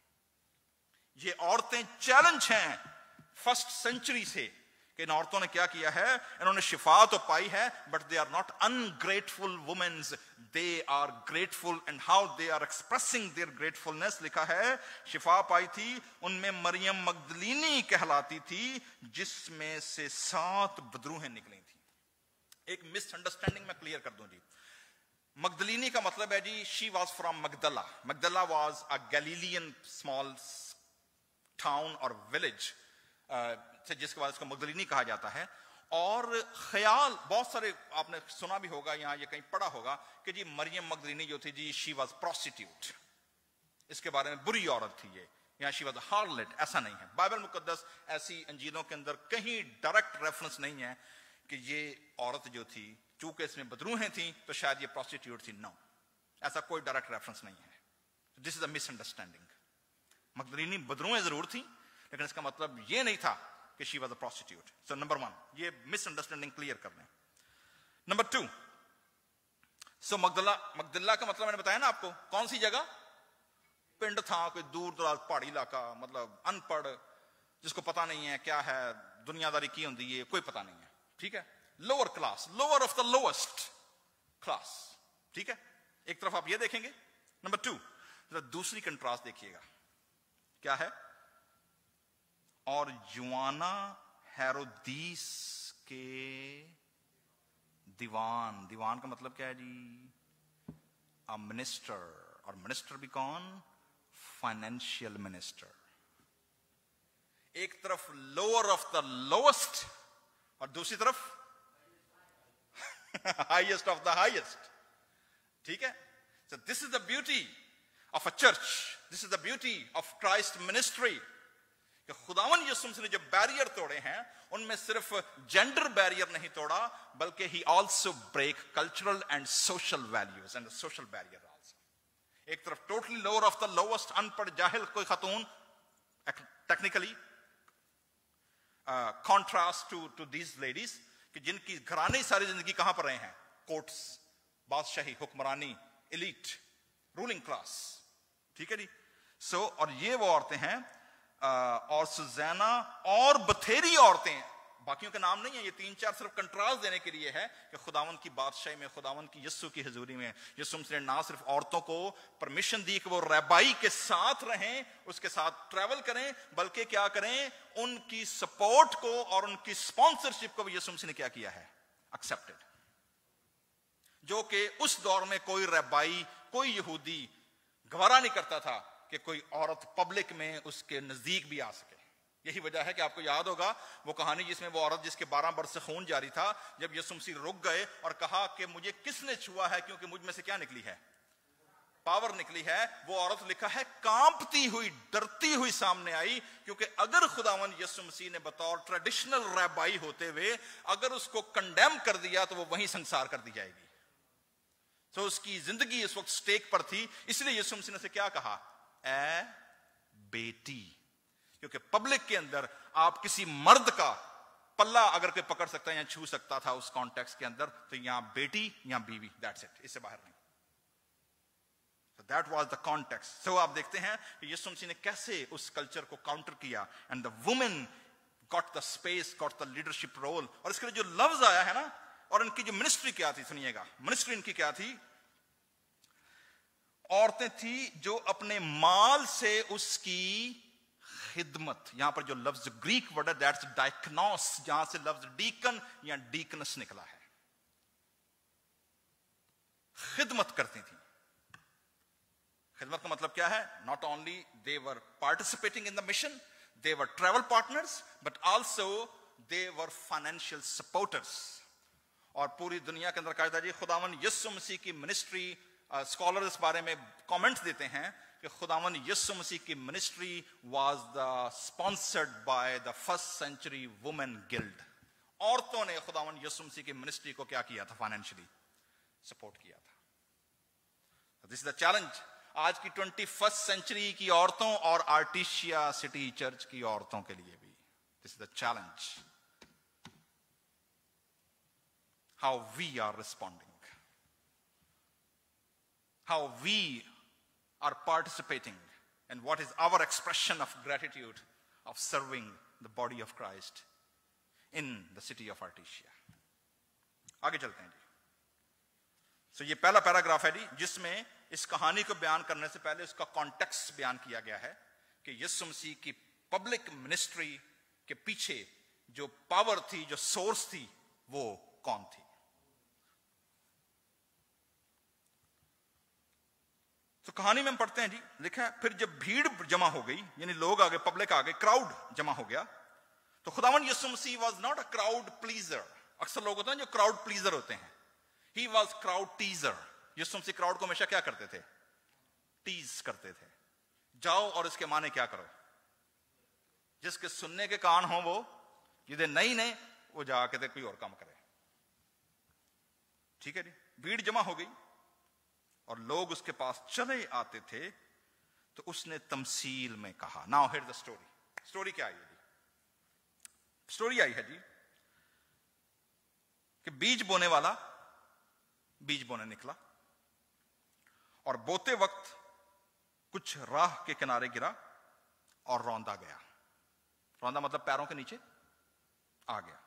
ये औरतें चैलेंज हैं फर्स्ट सेंचुरी से कि इन औरतों ने क्या किया है. इन्होंने शिफा तो पाई है, but they are not ungrateful womens, they are grateful. And how they are expressing their gratefulness. लिखा है शिफा पाई थी. उनमें मरियम मगदलीनी कहलाती थी जिसमें से सात बदरूहें निकली थी. एक मिसअंडरस्टैंडिंग में क्लियर कर दूं जी. मगदलीनी का मतलब है जी she was from Magdala. Magdala was a Galilean small town और विलेज, जिसके बाद इसको मगदलीनी कहा जाता है. और ख्याल बहुत सारे आपने सुना भी होगा, यहां ये कहीं पढ़ा होगा कि जी मरियम मगदलीनी जो थी जी शी वाज प्रोस्टिट्यूट. इसके बारे में बुरी औरत थी ये, यहां शी वाज हार्लट. ऐसा नहीं है. बाइबल मुकद्दस ऐसी अंजीलों के अंदर कहीं डायरेक्ट रेफरेंस नहीं है कि ये औरत जो थी, चूंकि इसमें बदरूहें थी तो शायद ये प्रोस्टिट्यूट थी. नो, ऐसा कोई डायरेक्ट रेफरेंस नहीं है. This is a misunderstanding. मगदलीनी बदरूहें जरूर थी, लेकिन इसका मतलब ये नहीं था कि she was a prostitute. So number one, ये मिसअंडरस्टैंडिंग क्लियर कर लें. Number two, so Magdala Magdala का मतलब मैंने बताया ना आपको, कौन सी जगह? पिंड था, कोई दूर दराज पहाड़ी इलाका, मतलब अनपढ़, جس کو پتا نہیں ہے کیا ہے دنیا داری کی ہوندی ہے, کوئی پتا نہیں ہے, ٹھیک ہے, lower class, lover of the lost class, ٹھیک ہے. ایک طرف آپ یہ دیکھیں گے. نمبر ٹو, دوسری کنٹراسٹ دیکھیے گا, کیا ہے, اور یوانا ہیرودیس کے دیوان. دیوان کا مطلب کیا ہے جی؟ منسٹر. اور منسٹر بھی کون؟ Financial minister. ایک طرف لوور آف دا لوسٹ اور دوسری طرف ہائیسٹ آف دا ہائیسٹ, ٹھیک ہے. So this is the beauty of a church. This is the beauty of Christ ministry. کہ خداون یسوع مسیح نے جو بیریئر توڑے ہیں ان میں صرف جینڈر بیریئر نہیں توڑا, بلکہ ہی also break cultural and social values and social barrier also. ایک طرف totally lover of the lost, ان پڑھ جاہل کوئی خاتون, technically contrast to to these ladies کہ جن کی گھرانے ساری زندگی کہاں پر رہے ہیں؟ کورٹس, بادشاہی, حکمرانی, ایلیٹ, رولنگ کلاس, ٹھیک ہے جی. سو اور یہ وہ عورتیں ہیں, اور سوزینا اور بتھیری عورتیں, باقیوں کے نام نہیں ہیں, یہ تین چار صرف کنٹراسٹ دینے کے لیے ہے کہ خداون کی بادشاہی میں, خداون کی یسوع کی حضوری میں یسوع مسیح نے نہ صرف عورتوں کو پرمیشن دی کہ وہ رہبائی کے ساتھ رہیں, اس کے ساتھ ٹریول کریں, بلکہ کیا کریں, ان کی سپورٹ کو اور ان کی اسپانسرشپ کو بھی یسوع مسیح نے کیا کیا ہے؟ ایکسپٹڈ. جو کہ اس دور میں کوئی رہبائی, کوئی یہودی گوارا نہیں کرتا تھا کہ کوئی عورت پبلک میں اس کے نزدیک بھی آ سکے. یہی وجہ ہے کہ آپ کو یاد ہوگا وہ کہانی جس میں وہ عورت جس کے بارہ برس سے خون جاری تھا, جب یسوع مسیح رک گئے اور کہا کہ مجھے کس نے چھوا ہے, کیونکہ مجھ میں سے کیا نکلی ہے؟ پاور نکلی ہے. وہ عورت لکھا ہے کانپتی ہوئی, ڈرتی ہوئی سامنے آئی, کیونکہ اگر خداوند یسوع مسیح نے بطور ٹریڈیشنل رہبائی ہوتے ہوئے اگر اس کو کنڈیم کر دیا تو وہ وہیں سنسار کر دی جائے گی. تو اس کی زندگی اس وقت سٹیک پر تھی, اس لیے یسوع مسیح نے اسے کیا کہا؟ اے بیٹی. کیونکہ پبلک کے اندر آپ کسی مرد کا پلہ اگر کوئی پکڑ سکتا ہے یا چھو سکتا تھا اس کانٹیکس کے اندر, تو یہاں بیٹی یا بیوی, دیٹس اٹ, اس سے باہر نہیں. That was the context. So آپ دیکھتے ہیں کہ یسوع مسیح نے کیسے اس کلچر کو کاؤنٹر کیا, and the women got the space, got the leadership role. اور اس کے لیے جو لفظ آیا ہے نا, اور ان کی جو منسٹری کیا تھی, سنیے گا, منسٹری ان کی کیا تھی؟ عورتیں تھی جو اپنے مال سے اس کی خدمت. یہاں پر جو لفظ گریک ورڈ ہے دیٹس ڈائکنوس, جہاں سے لفظ ڈیکن یا ڈیکنس نکلا ہے. خدمت کرتی تھی. خدمت کا مطلب کیا ہے؟ Not only they were participating in the mission, they were travel partners, but also they were financial supporters. اور پوری دنیا کے اندر کہا جاتا ہے جی خداوند یسوع مسیح کی منسٹری, اسکالر اس بارے میں کامنٹ دیتے ہیں کہ خداوند یسوع مسیح کی ministry was the sponsored by the first century woman guild. عورتوں نے خداوند یسوع مسیح کی منسٹری کو کیا کیا تھا؟ فائنینشلی سپورٹ کیا تھا. دس از دا چیلنج آج کی ٹوینٹی فرسٹ سینچری کی عورتوں اور آرٹیشیا سٹی چرچ کی عورتوں کے لیے بھی. This is the challenge, how we are responding, how we are participating, and what is our expression of gratitude of serving the body of Christ in the city of Artesia. آگے چلتے ہیں جی. سو so یہ پہلا paragraph ہے جی جس میں اس کہانی کو بیان کرنے سے پہلے اس کا کانٹیکسٹ بیان کیا گیا ہے کہ یسوع مسیح کی پبلک منسٹری کے پیچھے جو پاور تھی, جو سورس تھی, وہ کون تھی. تو کہانی میں ہم پڑھتے ہیں جی, لکھا ہے پھر جب بھیڑ جمع ہو گئی, یعنی لوگ آگے, پبلک آگے, کراؤڈ جمع ہو گیا, تو خداوند یسوع مسیح was not a crowd pleaser. اکثر لوگ ہوتے ہیں جو کراؤڈ پلیزر ہوتے ہیں, ہی واز کراؤڈ ٹیزر. یسوع مسیح کراؤڈ کو ہمیشہ کیا کرتے تھے؟ ٹیز کرتے تھے. جاؤ اور اس کے معنی کیا کرو, جس کے سننے کے کان ہوں وہ, جدے نہیں نہیں وہ جا کے کوئی اور کام کرے. ٹھیک ہے جی. بھیڑ جمع ہو گئی اور لوگ اس کے پاس چلے آتے تھے, تو اس نے تمثیل میں کہا. Now hear the story. Story کیا آئی ہے جی؟ اسٹوری آئی ہے جی کہ بیج بونے والا بیج بونے نکلا, اور بوتے وقت کچھ راہ کے کنارے گرا اور روندا گیا. रौंदा मतलब पैरों के नीचे आ गया,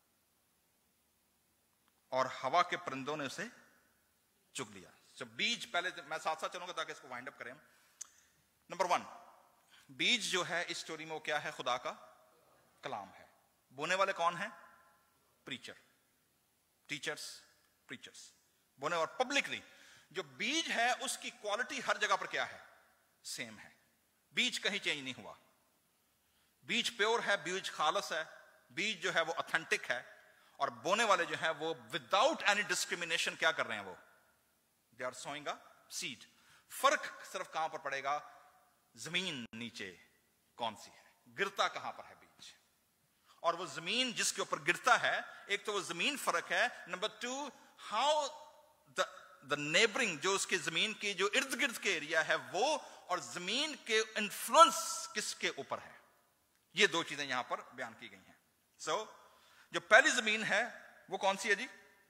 और हवा के परिंदों ने उसे चुग लिया। जब बीज, पहले मैं साथ साथ चलूंगा ताकि इसको वाइंड अप करें। नंबर वन, बीज जो है इस स्टोरी में वो क्या है? खुदा का कलाम है। बोने वाले कौन है? प्रीचर, टीचर्स, प्रीचर्स बोने। और पब्लिकली जो बीज है उसकी क्वालिटी हर जगह पर क्या है? सेम है। बीज कहीं चेंज नहीं हुआ। बीज प्योर है, बीज खालस है, बीज जो है वो ऑथेंटिक है। और बोने वाले जो है वो विदाउट एनी डिस्क्रिमिनेशन क्या कर रहे हैं? वो they are sowing a seed. फर्क सिर्फ कहां पर पड़ेगा? जमीन नीचे कौन सी है, गिरता कहां पर है बीज। और वो जमीन जिसके ऊपर गिरता है, एक तो वो जमीन फर्क है, number two how the the neighbouring, जो उसके जमीन की जो इर्द गिर्द के एरिया है वो, और जमीन के इन्फ्लुएंस किसके ऊपर है। ये दो चीजें यहां पर बयान की गई हैं। सो so, जो पहली जमीन है वो कौन सी है जी?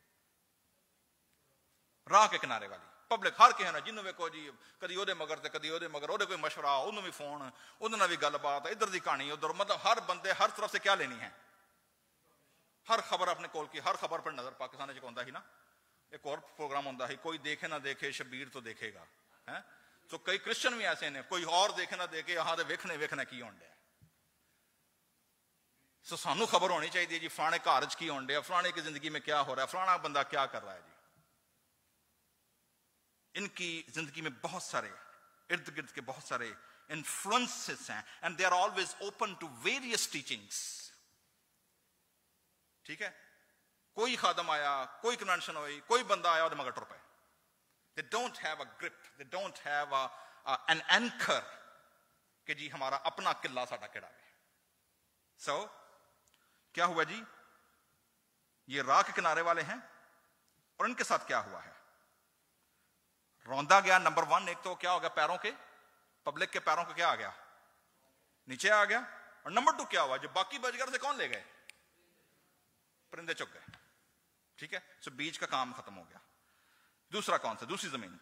राह के किनारे वाली, पब्लिक हर के ना, जिन्होंने वेखो जी कदी ओदे मगर ते कदी ओदे मगर, ओदे कोई मशवरा, उन्होंने भी फोन, उन्होंने भी गलबात, इधर दी कहानी उधर, मतलब हर बंदे हर तरफ से क्या लेनी है? हर खबर अपने कोल की, हर खबर पर नजर। पाकिस्तान च होंदा ही ना, एक और प्रोग्राम होंदा ही, कोई देखे ना देखे शबीर तो देखेगा है। तो कई क्रिश्चियन भी ऐसे ने, कोई और देखे ना देखे, यहां दे वेखने वेखना की होंडे। सो सानू खबर होनी चाहिए जी फलाने घर च की होंडे, फलाने की जिंदगी में क्या हो रहा है, फलाना बंदा क्या कर रहा है जी। इनकी जिंदगी में बहुत सारे इर्द गिर्द के बहुत सारे इन्फ्लुएंसेस हैं, and they are always open to various teachings. ठीक है, कोई खादम आया, कोई कन्वेंशन हुई, कोई बंदा आया और मगर टुर पे। They don't have a grip, they don't have an anchor कि जी हमारा अपना किला साडा केड़ा है। सो so, क्या हुआ जी? ये राह के किनारे वाले हैं, और इनके साथ क्या हुआ है? रौंदा गया। नंबर वन, एक तो क्या हो गया? पैरों के, पब्लिक के पैरों को क्या आ गया? नीचे आ गया। और नंबर टू क्या हुआ? जो बाकी बच गए थे कौन ले गए? परिंदे चुग गए। ठीक है, सो बीज का काम खत्म हो गया। दूसरा कौन सा? दूसरी जमीन,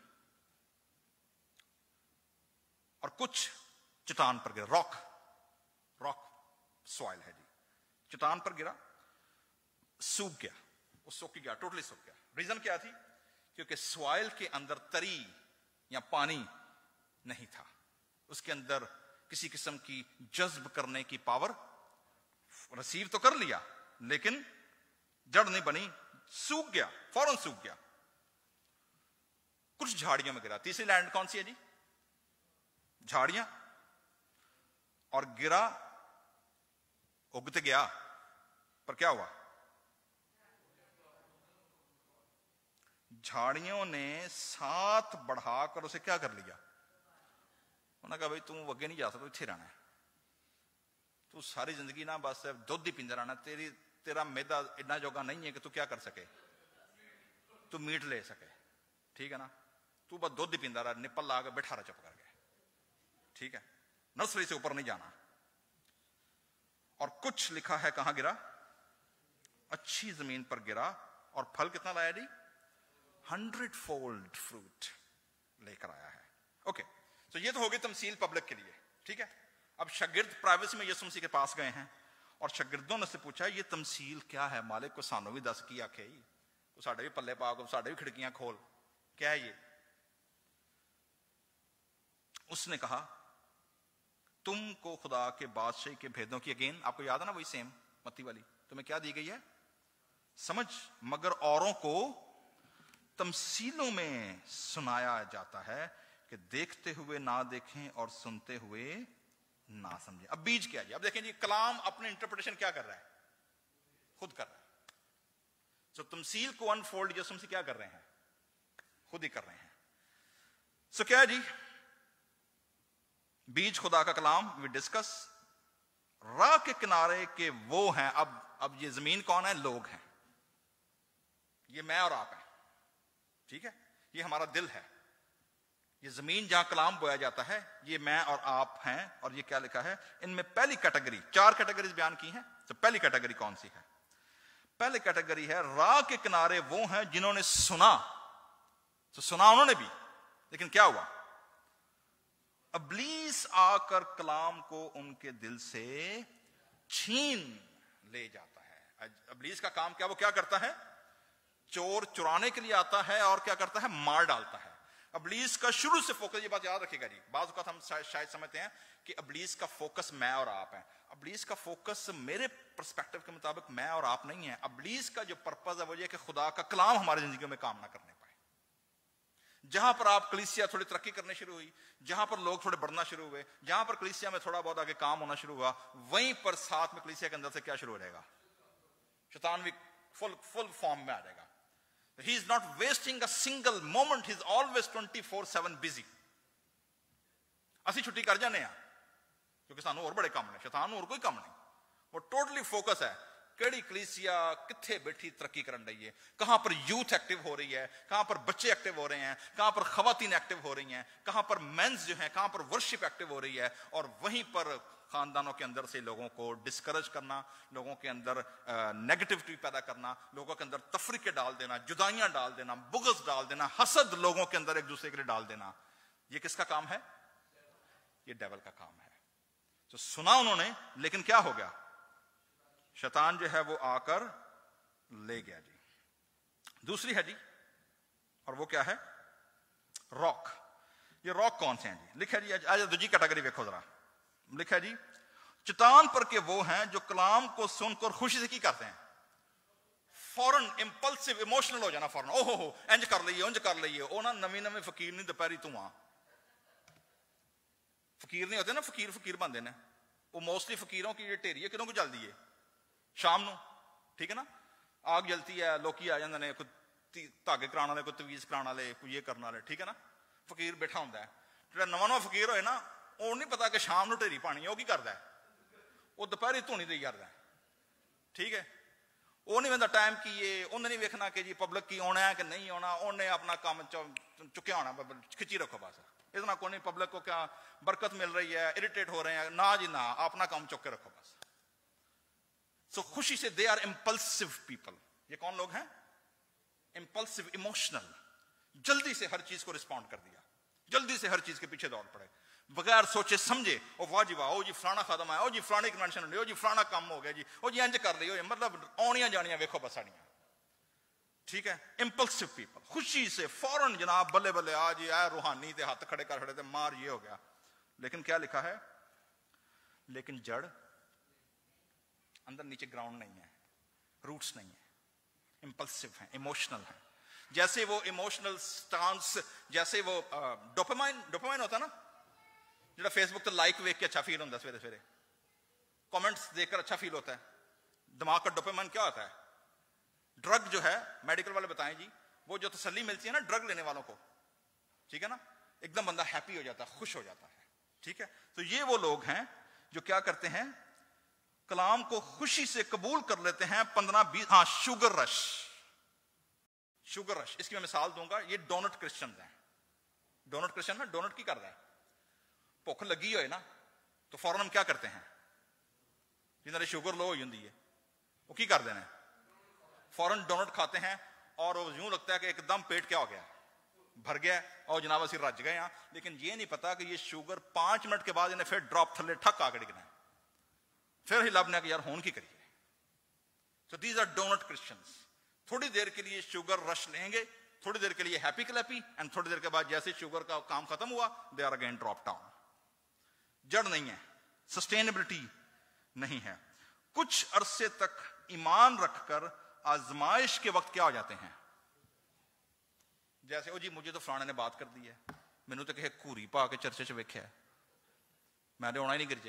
और कुछ चट्टान पर गिरा, रॉक, रॉक सॉइल है जी, चट्टान पर गिरा, सूख गया, वो सूख गया, टोटली सूख गया। रीजन क्या थी? क्योंकि सॉइल के अंदर तरी या पानी नहीं था, उसके अंदर किसी किस्म की जज्ब करने की पावर, रिसीव तो कर लिया लेकिन जड़ नहीं बनी, सूख गया, फौरन सूख गया। कुछ झाड़ियों में गिरा। तीसरी लैंड कौन सी है जी? झाड़ियां। और गिरा, उगते गया, पर क्या हुआ? झाड़ियों ने साथ बढ़ाकर उसे क्या कर लिया? उन्होंने कहा भाई तू अगे नहीं जा सकता, इत्थे रहना है, तू सारी जिंदगी ना बस दुध ही पींदा रहना, तेरी तेरा मैदा इतना जोगा नहीं है कि तू क्या कर सके, तू मीट ले सके। ठीक है ना, तू बस दुध ही पींदा रहा, निप्पल ला के बैठा रहा चुप करके। ठीक है, नर्सरी से ऊपर नहीं जाना। और कुछ लिखा है कहां गिरा? अच्छी जमीन पर गिरा, और फल कितना लाया जी? हंड्रेड फोल्ड फ्रूट लेकर आया है। ओके, तो ये तो हो गई तमसील पब्लिक के लिए। ठीक है, अब शागिर्द प्राइवेसी में यीशु मसीह के पास गए हैं, और शागिर्दों ने उससे पूछा ये तमसील क्या है मालिक, को सानू भी दस की आखे, साडे भी पल्ले पा, को साडे भी खिड़कियां खोल, क्या है ये? उसने कहा तुमको खुदा के बादशाही के भेदों की, अगेन आपको याद है ना वही सेम मत्ती वाली, तुम्हें क्या दी गई है? समझ, मगर औरों को तमसीलों में सुनाया जाता है कि देखते हुए ना देखें और सुनते हुए ना समझें। अब बीज क्या है? अब देखें जी, कलाम अपने इंटरप्रिटेशन क्या कर रहा है? खुद कर रहा है। सो so, तमसील को अनफोल्ड यीशु मसीह क्या कर रहे हैं? खुद ही कर रहे हैं। सो so, क्या है जी? बीज खुदा का कलाम, वी डिस्कस। राह के किनारे के वो हैं, अब अब ये जमीन कौन है? लोग हैं, ये मैं और आप हैं। ठीक है, ये हमारा दिल है। ये जमीन जहां कलाम बोया जाता है, ये मैं और आप हैं। और ये क्या लिखा है? इनमें पहली कैटेगरी, चार कैटेगरीज बयान की हैं। तो पहली कैटेगरी कौन सी है? पहली कैटेगरी है राह के किनारे वो हैं जिन्होंने सुना। तो सुना उन्होंने भी, लेकिन क्या हुआ? इब्लीस आकर कलाम को उनके दिल से چھین لے جاتا ہے. ابلیس کا کام کیا, وہ کیا کرتا ہے؟ چور چرانے کے لیے آتا ہے اور کیا کرتا ہے؟ مار ڈالتا ہے. ابلیس کا شروع سے فوکس, یہ بات یاد رکھے گا جی, بعض اوقات ہم شاید سمجھتے ہیں کہ ابلیس کا فوکس میں اور آپ ہیں. ابلیس کا فوکس میرے پرسپیکٹو کے مطابق میں اور آپ نہیں ہیں. ابلیس کا جو پرپز ہے وہ یہ کہ خدا کا کلام ہماری زندگیوں میں کام نہ کرنے پائے. جہاں پر آپ کلیسیا تھوڑی ترقی کرنے شروع ہوئی, جہاں پر لوگ تھوڑے بڑھنا شروع ہوئے, جہاں پر کلیسیا میں تھوڑا بہت آگے کام ہونا شروع ہوا, وہیں پر ساتھ میں کلیسیا کے اندر سے کیا شروع ہو جائے گا؟ شیطان بھی فل فل فارم میں آ جائے گا. He is not wasting a single moment. He is always twenty-four seven busy. اسی چھٹی کر جانے ہیں کیونکہ سانو اور بڑے کام نے, شیطان اور کوئی کام نہیں. وہ ٹوٹلی فوکس ہے کیڑی کلیسیا کتھے بیٹھی ترقی کرن رہی ہے, کہاں پر یوتھ ایکٹیو ہو رہی ہے, کہاں پر بچے ایکٹیو ہو رہے ہیں, کہاں پر خواتین ایکٹیو ہو رہی ہیں, کہاں پر مینز جو ہیں, کہاں پر ورشپ ایکٹیو ہو رہی ہے. اور وہیں پر خاندانوں کے اندر سے لوگوں کو ڈسکریج کرنا, لوگوں کے اندر نیگیٹیوٹی پیدا کرنا, لوگوں کے اندر تفریقے ڈال دینا, جدائیاں ڈال دینا, بغض ڈال دینا, حسد لوگوں کے اندر ایک دوسرے کے لیے ڈال دینا. یہ کس کا کام ہے؟ یہ ڈیول کا کام ہے. تو سنا انہوں نے, لیکن کیا ہو گیا؟ شیطان جو ہے وہ آ کر لے گیا جی. دوسری ہے جی, اور وہ کیا ہے؟ راک. یہ راک کون سے ہیں جی؟ لکھا جی, آج دوسری کیٹیگری دیکھو ذرا. لکھا جی, چٹان پر کے وہ ہیں جو کلام کو سن کر خوشی سے کی کرتے ہیں؟ فوراً امپلسو ایموشنل ہو جانا, فوراً او ہو ہو انج کر لئیے انج کر لئیے. او نا نویں نویں فقیر نہیں دوپہری تو آ فقیر نہیں ہوتے نا, فقیر فقیر بندے نے. وہ موسٹلی فقیروں کی یہ ٹھیری ہے کدوں کو جلدی ہے شام نو, ٹھیک ہے نا, آگ جلتی ہے, لوکی آ جاندے نے, کوئی دھاگے کرانے والے, کوئی تویز کرانے والے, کوئی یہ کرنے والے, ٹھیک ہے نا. فقیر بیٹھا ہوندا ہے. جڑا نواں نواں فقیر ہوئے نا, وہ نہیں پتا کہ شام نو ٹھیری پانی ہے, وہ کی کردا ہے؟ وہ دوپہری دھونی تے کردا ہے, ٹھیک ہے. وہ نہیں ویندا ٹائم کی ہے, انہیں نہیں ویکھنا کہ جی پبلک کی آنا ہے کہ نہیں آنا, انہیں اپنا کام چکیا ہونا, کھچی رکھو بس. اتنا کوئی نہیں, پبلک کو کیا برکت مل رہی ہے, اریٹیٹ ہو رہے ہیں, نہ جی نہ, اپنا کام چک کے رکھو بس. سو so, خوشی سے دے آر امپلسو پیپل. یہ کون لوگ ہیں؟ امپلسو, ایموشنل, جلدی سے ہر چیز کو رسپونڈ کر دیا, جلدی سے ہر چیز کے پیچھے دوڑ پڑے بغیر سوچے سمجھے. او واہ جی واہ, او جی فلانا ختم ہے, او جی فلانی کنونشن ہو گئی, او جی فلانا کام ہو گیا جی, او جی انج کر لئی, مطلب آنیاں جانیاں ویکھو بس ساڑیاں, ٹھیک ہے. امپلسو پیپل, خوشی سے فوراً جناب بلے بلے آ جی اے روحانی تے ہاتھ کھڑے کر کھڑے تے مار, یہ ہو گیا. لیکن کیا لکھا ہے؟ لیکن جڑ اندر نیچے گراؤنڈ نہیں ہے, روٹس نہیں ہے, امپلسو ہیں, ایموشنل ہیں. جیسے وہ ایموشنل سٹانس, جیسے وہ ڈوپامائن, ڈوپامائن ہوتا نا جڑا فیس بک تے لائک ویک کے اچھا فیل ہوتا ہے, سویرے سویرے کامنٹس دیکھ کر اچھا فیل ہوتا ہے. دماغ کا ڈوپامائن کیا ہوتا ہے؟ ڈرگ جو ہے, میڈیکل والے بتائیں جی, وہ جو تسلی ملتی ہے نا ڈرگ لینے والوں کو, ٹھیک ہے نا, ایک دم بندہ ہیپی ہو جاتا ہے, خوش ہو جاتا ہے, ٹھیک ہے. تو یہ وہ لوگ ہیں جو کیا کرتے ہیں؟ کلام کو خوشی سے قبول کر لیتے ہیں. پندرہ بیس, ہاں شوگر رش, شوگر رش, اس کی میں مثال دوں گا. یہ ڈونٹ کرسچنز ہیں. ڈونٹ کرسچن نا, ڈونٹ کی کر رہا ہے, بھوک لگی ہوئے نا تو فوراً ہم کیا کرتے ہیں؟ جنہوں نے شوگر لو ہوئی ہوں ہے وہ کی کر دینا ہے؟ فوراً ڈونٹ کھاتے ہیں, اور وہ یوں لگتا ہے کہ ایک دم پیٹ کیا ہو گیا, بھر گیا, اور جناب اسی رج گئے ہیں. لیکن یہ نہیں پتا کہ یہ شوگر پانچ منٹ کے بعد انہیں پھر ڈراپ تھلے ٹھک آ کے ڈگنا ہے, پھر ہی لبنا کہ یار ہون کی کریے. So these are donut Christians. تھوڑی دیر کے لیے شوگر رش لیں گے, تھوڑی دیر کے لیے ہیپی کلیپی, اینڈ تھوڑی دیر کے بعد جیسے شوگر کا کام ختم ہوا they are again drop down. جڑ نہیں ہے, سسٹینیبلٹی نہیں ہے. کچھ عرصے تک ایمان رکھ کر آزمائش کے وقت کیا ہو جاتے ہیں؟ جیسے او جی مجھے تو فلانے نے بات کر دی ہے, مینوں تو کہ کوری پا کے چرچے چ ویکھیا ہے, میں تو آنا ہی نہیں گرجے.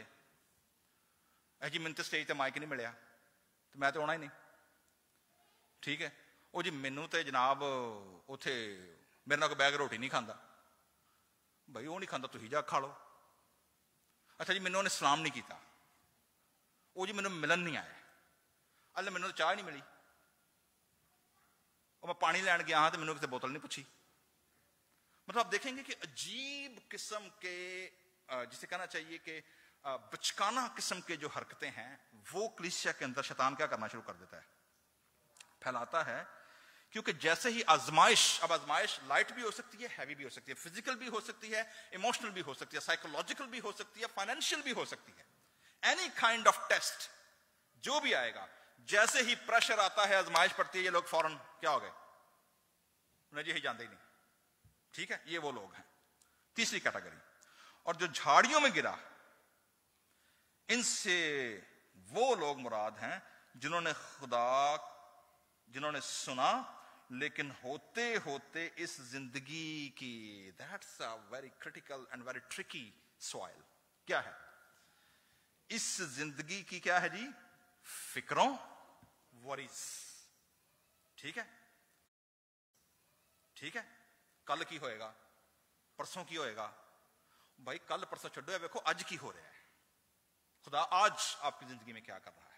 اے جی مینوں تے سٹیج تے مائک نہیں ملیا تو میں تو آنا ہی نہیں, ٹھیک ہے. او جی مینوں تے جناب اوتھے میرے نال کوئی بیگ روٹی نہیں کھاندا, بھائی وہ نہیں کھاندا تسی جا کھا لو. اچھا جی مینوں نے سلام نہیں کیتا, او جی مینوں ملن نہیں آئے, اللہ مینوں تو چاہ نہیں ملی, اور میں پانی لین گیا ہاں تو مینوں کسی بوتل نہیں پوچھی. مطلب آپ دیکھیں گے کہ عجیب قسم کے, جسے کہنا چاہیے کہ بچکانہ قسم کے جو حرکتیں ہیں وہ کلیسیا کے اندر شیطان کیا کرنا شروع کر دیتا ہے؟ پھیلاتا ہے. کیونکہ جیسے ہی آزمائش, اب آزمائش لائٹ بھی ہو سکتی ہے, ہیوی بھی ہو سکتی ہے, فزیکل بھی ہو سکتی ہے, ایموشنل بھی ہو سکتی ہے, سائیکولوجیکل بھی ہو سکتی ہے, فائنینشیل بھی ہو سکتی ہے. اینی کائنڈ آف ٹیسٹ جو بھی آئے گا, جیسے ہی پریشر آتا ہے, آزمائش پڑتی ہے, یہ لوگ فوراً کیا ہو گئے, انہیں یہی جانتے ہی نہیں. ٹھیک ہے, یہ وہ لوگ ہیں. تیسری کیٹیگری, اور جو جھاڑیوں میں گرا, ان سے وہ لوگ مراد ہیں جنہوں نے خدا جنہوں نے سنا لیکن ہوتے ہوتے اس زندگی کی, that's a very critical and very tricky soil. کیا ہے اس زندگی کی, کیا ہے جی, فکروں, وریز. ٹھیک ہے, ٹھیک ہے, کل کی ہوئے گا, پرسوں کی ہوئے گا. بھائی کل پرسوں چھڈو, ہے دیکھو آج کی ہو رہا ہے. خدا آج آپ کی زندگی میں کیا کر رہا ہے.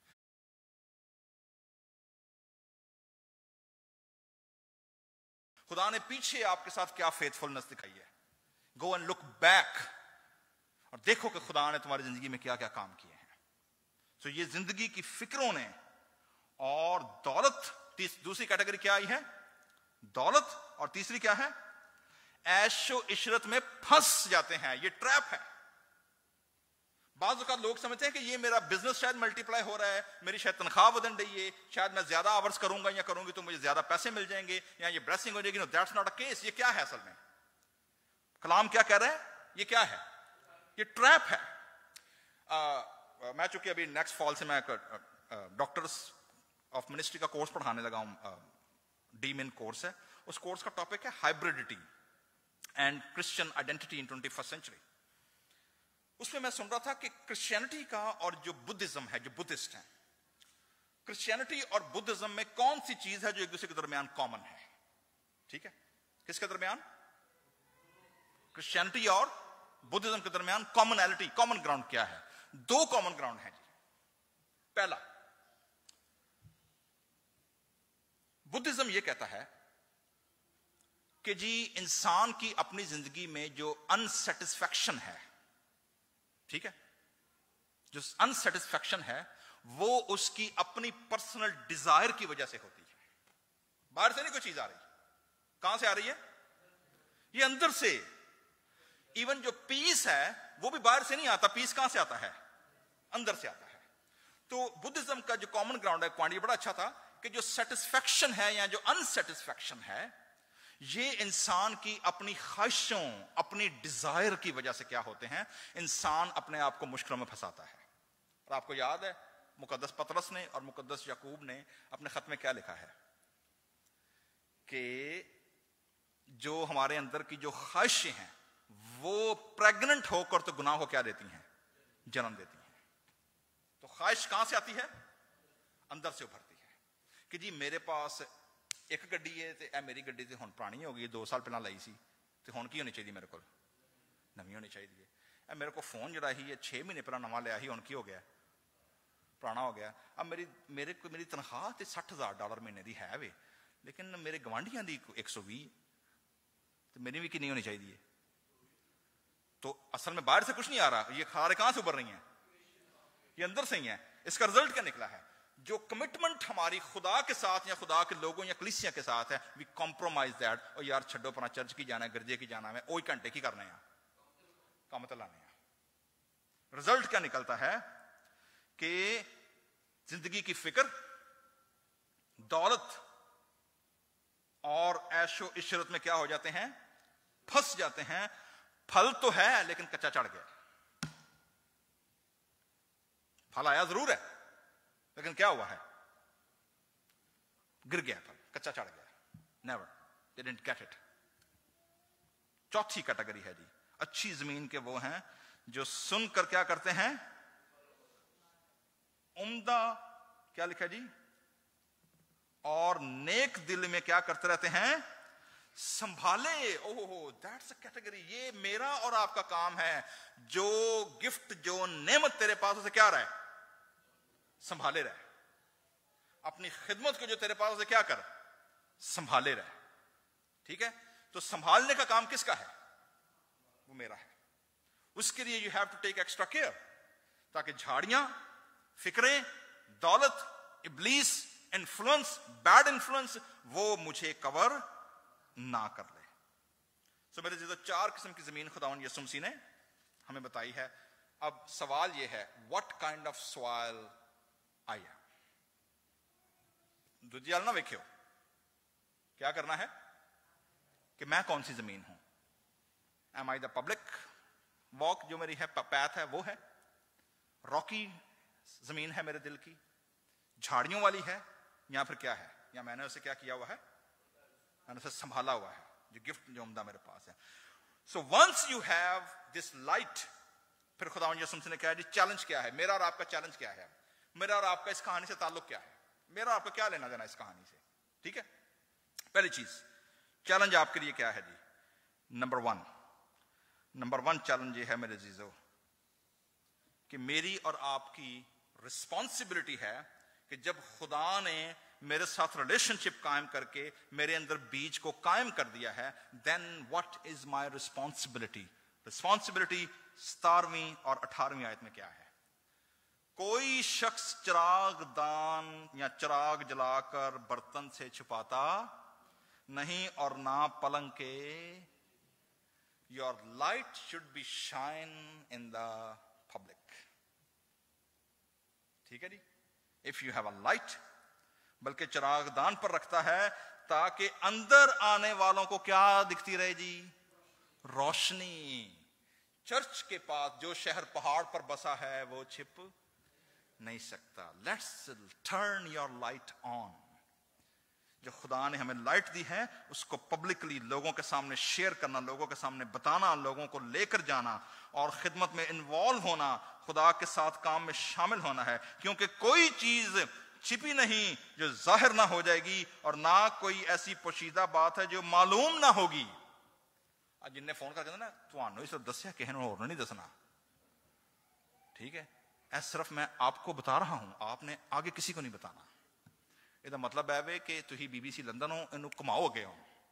خدا نے پیچھے آپ کے ساتھ کیا فیتھفلنس دکھائی ہے. گو اینڈ لک بیک, اور دیکھو کہ خدا نے تمہاری زندگی میں کیا کیا کام کیے ہیں. سو so یہ زندگی کی فکروں نے, اور دولت, دوسری کیٹیگری کیا آئی ہے, دولت, اور تیسری کیا ہے, عیش و عشرت میں پھنس جاتے ہیں. یہ ٹریپ ہے. بعض اوقات لوگ سمجھتے ہیں کہ یہ میرا بزنس شاید ملٹی پلائی ہو رہا ہے, میری شاید تنخواہ بدل رہی ہے, شاید میں زیادہ آورز کروں گا یا کروں گی تو مجھے زیادہ پیسے مل جائیں گے, یا یہ بلیسنگ ہو جائے گی. No that's not a case. یہ کیا ہے اصل میں, کلام کیا کہہ رہا ہے, یہ کیا ہے, یہ ٹریپ ہے. uh, میں چونکہ ابھی نیکسٹ فال سے میں ڈاکٹرس آف منسٹری کا کورس پڑھانے لگا ہوں, ڈی من کورس ہے. اس کورس کا ٹاپک ہے hybridity and Christian identity in twenty first century. اس میں میں سن رہا تھا کہ کرسچینٹی کا اور جو بدھزم ہے, جو بدھسٹ ہیں, کرسچینٹی اور بدھزم میں کون سی چیز ہے جو ایک دوسرے کے درمیان کامن ہے. ٹھیک ہے, کس کے درمیان, کرسچینٹی اور بدھزم کے درمیان کامنالٹی, کامن گراؤنڈ کیا ہے. دو کامن گراؤنڈ ہیں جی. پہلا, بدھزم یہ کہتا ہے کہ جی انسان کی اپنی زندگی میں جو انسیٹسفیکشن ہے, ٹھیک ہے, جو انسیٹسفیکشن ہے وہ اس کی اپنی پرسنل ڈیزائر کی وجہ سے ہوتی ہے. باہر سے نہیں کوئی چیز آ رہی. کہاں سے آ رہی ہے, یہ اندر سے. ایون جو پیس ہے وہ بھی باہر سے نہیں آتا. پیس کہاں سے آتا ہے, اندر سے آتا ہے. تو بدھزم کا جو کامن گراؤنڈ ہے, پوائنٹ یہ بڑا اچھا تھا کہ جو سیٹسفیکشن ہے یا جو انسیٹسفیکشن ہے, یہ انسان کی اپنی خواہشوں, اپنی ڈیزائر کی وجہ سے کیا ہوتے ہیں. انسان اپنے آپ کو مشکلوں میں پھنساتا ہے. اور آپ کو یاد ہے مقدس پطرس نے اور مقدس یعقوب نے اپنے خط میں کیا لکھا ہے کہ جو ہمارے اندر کی جو خواہشیں ہیں وہ پریگننٹ ہو کر تو گناہ کو کیا دیتی ہیں, جنم دیتی ہیں. تو خواہش کہاں سے آتی ہے, اندر سے ابھرتی ہے کہ جی میرے پاس ایک گڈی ہے تے اے میری گڈی تے ہن پرانی ہو گئی, دو سال پہلے لائی سی تے ہن کی ہونی چاہیے, میرے کو نویں ہونی چاہیے. اے میرے کو فون جڑا ہی ہے چھ مہینے پہلے نواں لیا ہی, ہن کی ہو گیا, پرانا ہو گیا. اب میری میرے کو میری تنخواہ تے سٹھ ہزار ڈالر مہینے دی ہے وے, لیکن میرے گوانڈیاں دی ایک سو بھی, تو میری بھی کنی ہونی چاہیے. تو اصل میں باہر سے کچھ نہیں آ رہا, یہ کھارے کہاں سے ابھر رہی ہیں, یہ اندر سے ہی ہیں. اس کا رزلٹ کیا نکلا ہے, جو کمٹمنٹ ہماری خدا کے ساتھ یا خدا کے لوگوں یا کلیسیا کے ساتھ ہے, وی کمپرومائز دیٹ. اور یار چھڈو اپنا چرچ کی جانا ہے, گرجے کی جانا ہے, وہی گھنٹے کی کرنے ہیں, کام تو لانے ہیں. رزلٹ کیا نکلتا ہے کہ زندگی کی فکر, دولت اور عیش و عشرت میں کیا ہو جاتے ہیں, پھنس جاتے ہیں. پھل تو ہے لیکن کچا چڑھ گیا. پھل آیا ضرور ہے لیکن کیا ہوا ہے, گر گیا, پھل کچا چڑھ گیا. Never, they didn't get it. چوتھی کیٹیگری ہے جی اچھی زمین کے وہ ہیں جو سن کر کیا کرتے ہیں, عمدہ, کیا لکھا جی, اور نیک دل میں کیا کرتے رہتے ہیں, سنبھالے. Oh that's a category. یہ میرا اور آپ کا کام ہے, جو گفٹ, جو نعمت تیرے پاس اسے کیا رہے, سنبھالے رہے. اپنی خدمت کو جو تیرے پاس اسے کیا کر, سنبھالے رہے. ٹھیک ہے, تو سنبھالنے کا کام کس کا ہے, وہ میرا ہے. اس کے لیے you have to take extra care, تاکہ جھاڑیاں, فکریں, دولت, ابلیس, انفلوئنس, بیڈ انفلوئنس, وہ مجھے کور نہ کر لے. سو میرے جو چار قسم کی زمین خداوند یسوع مسیح نے ہمیں بتائی ہے. اب سوال یہ ہے, what kind of soil آئیے دوجی گل نہ ویکھیو، کیا کرنا ہے کہ میں کون سی زمین ہوں. Am I the public walk, جو میری ہے پیتھ ہے وہ ہے، راکی زمین ہے میرے دل کی، جھاڑیوں والی ہے، یا پھر کیا ہے، یا میں نے اسے کیا کیا ہوا ہے، میں نے اسے سنبھالا ہوا ہے، جو گفٹ جو عمدہ میرے پاس ہے. So once you have this light, پھر خدا یسوع مسیح نے کہا جی چیلنج کیا ہے، میرا اور آپ کا چیلنج کیا ہے، میرا اور آپ کا اس کہانی سے تعلق کیا ہے، میرا آپ کا کیا لینا دینا اس کہانی سے. ٹھیک ہے، پہلی چیز چیلنج آپ کے لیے کیا ہے جی. Number one number one challenge یہ ہے میرے عزیزو کہ میری اور آپ کی رسپانسبلٹی ہے کہ جب خدا نے میرے ساتھ ریلیشن شپ قائم کر کے میرے اندر بیج کو قائم کر دیا ہے، then what is my responsibility. Responsibility ستارویں اور اٹھارہویں آیت میں کیا ہے؟ کوئی شخص چراغ دان یا چراغ جلا کر برتن سے چھپاتا نہیں اور نہ پلنگ کے. Your light should be shine in the public. ٹھیک ہے جی، if you have a light, بلکہ چراغ دان پر رکھتا ہے تاکہ اندر آنے والوں کو کیا دکھتی رہے جی؟ روشنی. چرچ کے پاس جو شہر پہاڑ پر بسا ہے وہ چھپ نہیں سکتا. Let's turn your light on. جو خدا نے ہمیں لائٹ دی ہے اس کو پبلکلی لوگوں کے سامنے شیئر کرنا، لوگوں کے سامنے بتانا، لوگوں کو لے کر جانا اور خدمت میں انوالو ہونا، خدا کے ساتھ کام میں شامل ہونا ہے. کیونکہ کوئی چیز چھپی نہیں جو ظاہر نہ ہو جائے گی، اور نہ کوئی ایسی پوشیدہ بات ہے جو معلوم نہ ہوگی. جن نے فون کر کے نا تھانوں اس دسیا کسی نے اور نہیں دسنا. ٹھیک ہے، ایس صرف میں آپ کو بتا رہا ہوں، آپ نے آگے کسی کو نہیں بتانا. یہ مطلب ہے کہ تھی بی بی سی لندن ہو انہوں کماؤ گے ہو.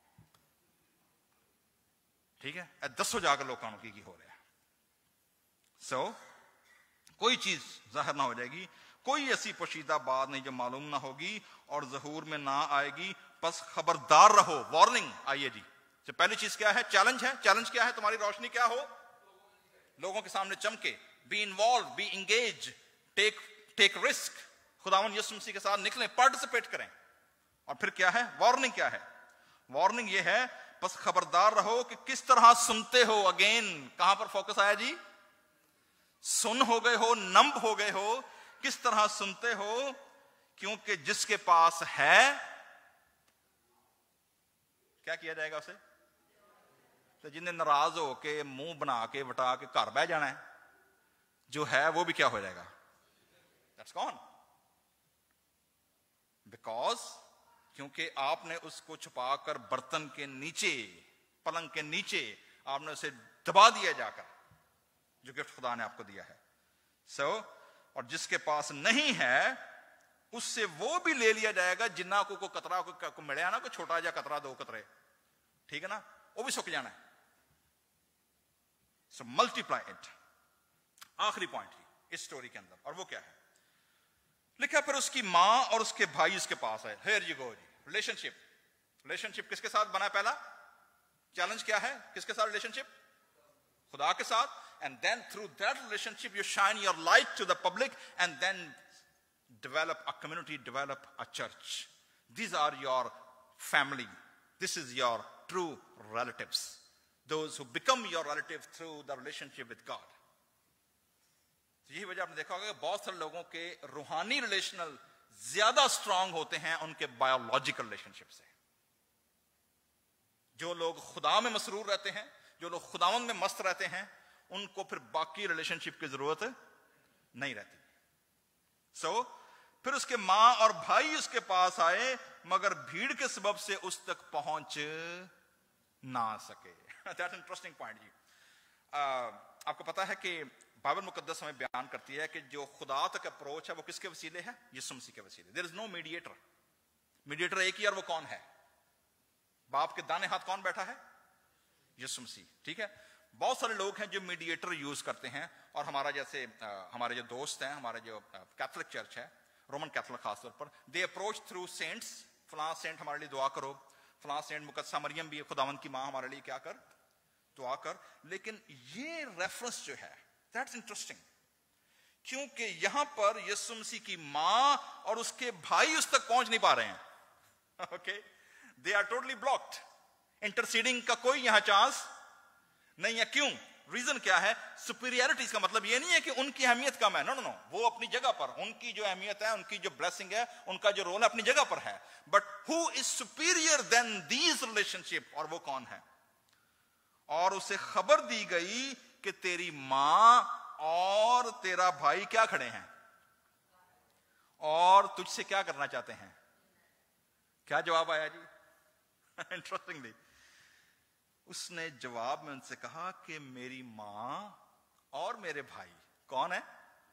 ٹھیک ہے، اے دسو جا کے لوگوں کی کی ہو رہا ہے. سو کوئی چیز ظاہر نہ ہو جائے گی، کوئی ایسی پوشیدہ بات نہیں جو معلوم نہ ہوگی اور ظہور میں نہ آئے گی. بس خبردار رہو. وارننگ. آئیے جی، تو پہلی چیز کیا ہے؟ چیلنج ہے. چیلنج کیا ہے؟ تمہاری روشنی کیا ہو؟ لوگوں کے سامنے چمکے. Be involved, be engaged, take take risk. خداوند یسوع مسیح کے ساتھ نکلیں، پارٹیسپیٹ کریں. اور پھر کیا ہے؟ وارننگ کیا ہے؟ وارننگ یہ ہے بس خبردار رہو کہ کس طرح سنتے ہو. اگین کہاں پر فوکس آیا جی؟ سن ہو گئے ہو، نمب ہو گئے ہو. کس طرح سنتے ہو؟ کیونکہ جس کے پاس ہے کیا کیا جائے گا اسے؟ تو جن نے ناراض ہو کے منہ بنا کے وٹا کے گھر بہ جانا ہے، جو ہے وہ بھی کیا ہو جائے گا؟ That's gone. بیکاز کیونکہ آپ نے اس کو چھپا کر برتن کے نیچے، پلنگ کے نیچے آپ نے اسے دبا دیا جا کر، جو گفٹ خدا نے آپ کو دیا ہے. سو so, اور جس کے پاس نہیں ہے اس سے وہ بھی لے لیا جائے گا. جنہ کو کو قطرہ کو ملیا نا، کوئی چھوٹا جا قطرہ، دو قطرے، ٹھیک ہے نا، وہ بھی سک جانا ہے. So multiply it. آخری پوائنٹ اس سٹوری کے اندر، اور وہ کیا ہے؟ لکھا پھر اس کی ماں اور اس کے بھائی اس کے پاس ہے. ہیر یو گو جی. Relationship. ریلیشن شپ کس کے ساتھ بنا؟ پہلا چیلنج کیا ہے؟ کس کے ساتھ ریلیشن شپ؟ خدا کے ساتھ. And then through that relationship you shine your light to the public, and then develop a community, develop a church. These are your family. This is your true relatives. Those who become your relative through the relationship with God. یہی وجہ آپ نے دیکھا ہوگا کہ بہت سارے لوگوں کے روحانی ریلیشنل زیادہ اسٹرانگ ہوتے ہیں ان کے بایولوجیکل ریلیشن شپ سے. جو لوگ خدا میں مسرور رہتے ہیں، جو لوگ خداوند میں مست رہتے ہیں، ان کو پھر باقی ریلیشن شپ کی ضرورت نہیں رہتی. سو so, پھر اس کے ماں اور بھائی اس کے پاس آئے مگر بھیڑ کے سبب سے اس تک پہنچ نہ سکے. That's interesting point G. uh, آپ کو پتا ہے کہ بائبل مقدس ہمیں بیان کرتی ہے کہ جو خدا تک اپروچ ہے وہ کس کے وسیلے ہے؟ یسوع مسیح کے وسیلے. There is no mediator. Mediator ایک ہی، اور وہ کون ہے؟ باپ کے دانے ہاتھ کون بیٹھا ہے؟ یسوع مسیح. ٹھیک ہے. بہت سارے لوگ ہیں جو میڈیٹر یوز کرتے ہیں، اور ہمارا جیسے ہمارے جو دوست ہیں، ہمارے جو کیتھولک چرچ ہے، رومن کیتھولک خاص طور پر، دے اپروچ تھرو سینٹس. فلاں سینٹ ہمارے لیے دعا کرو، فلاں سینٹ مقدسہ مریم بھی خداوند کی ماں ہمارے لیے کیا کر، دعا کر. لیکن یہ ریفرنس جو ہے، دیٹس انٹرسٹنگ. کیونکہ یہاں پر یسوع مسیح کی ماں اور اس کے بھائی اس تک پہنچ نہیں پا رہے ہیں. Okay, they are totally blocked. Interceding کا کوئی یہاں چانس نہیں ہے. کیوں؟ ریزن کیا ہے؟ سپیریئرٹی کا مطلب یہ نہیں ہے کہ ان کی اہمیت کم ہے. نو نو نو وہ اپنی جگہ پر, ان کی جو اہمیت ہے, ان کی جو بلیسنگ ہے, ان کا جو رول ہے اپنی جگہ پر ہے. But who is superior than these relationship, اور وہ کون ہے؟ اور اسے خبر دی گئی کہ تیری ماں اور تیرا بھائی کیا کھڑے ہیں اور تجھ سے کیا کرنا چاہتے ہیں. کیا جواب آیا جی؟ انٹرسٹنگلی اس نے جواب میں ان سے کہا کہ میری ماں اور میرے بھائی کون ہے؟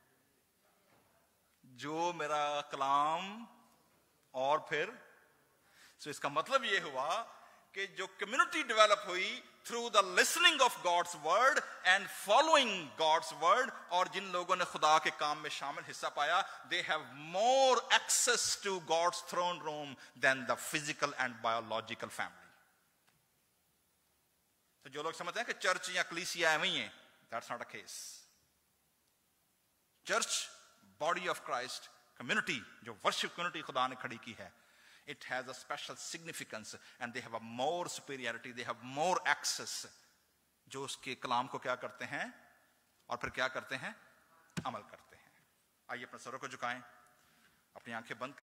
جو میرا کلام اور پھر سو اس کا مطلب یہ ہوا کہ جو کمیونٹی ڈیولپ ہوئی through the listening of God's word and following God's word, اور جن لوگوں نے خدا کے کام میں شامل حصہ پایا, they have more access to God's throne room than the physical and biological family. تو جو لوگ سمجھتے ہیں کہ چرچ یا کلیسیا ایویں ہیں, that's not a case. Church, body of Christ, community جو ورشپ کمیونٹی خدا نے کھڑی کی ہے, it has a special significance and they have a more superiority, they have more access. جو اس کے کلام کو کیا کرتے ہیں اور پھر کیا کرتے ہیں؟ عمل کرتے ہیں. آئیے اپنے سروں کو جھکائیں, اپنی آنکھیں بند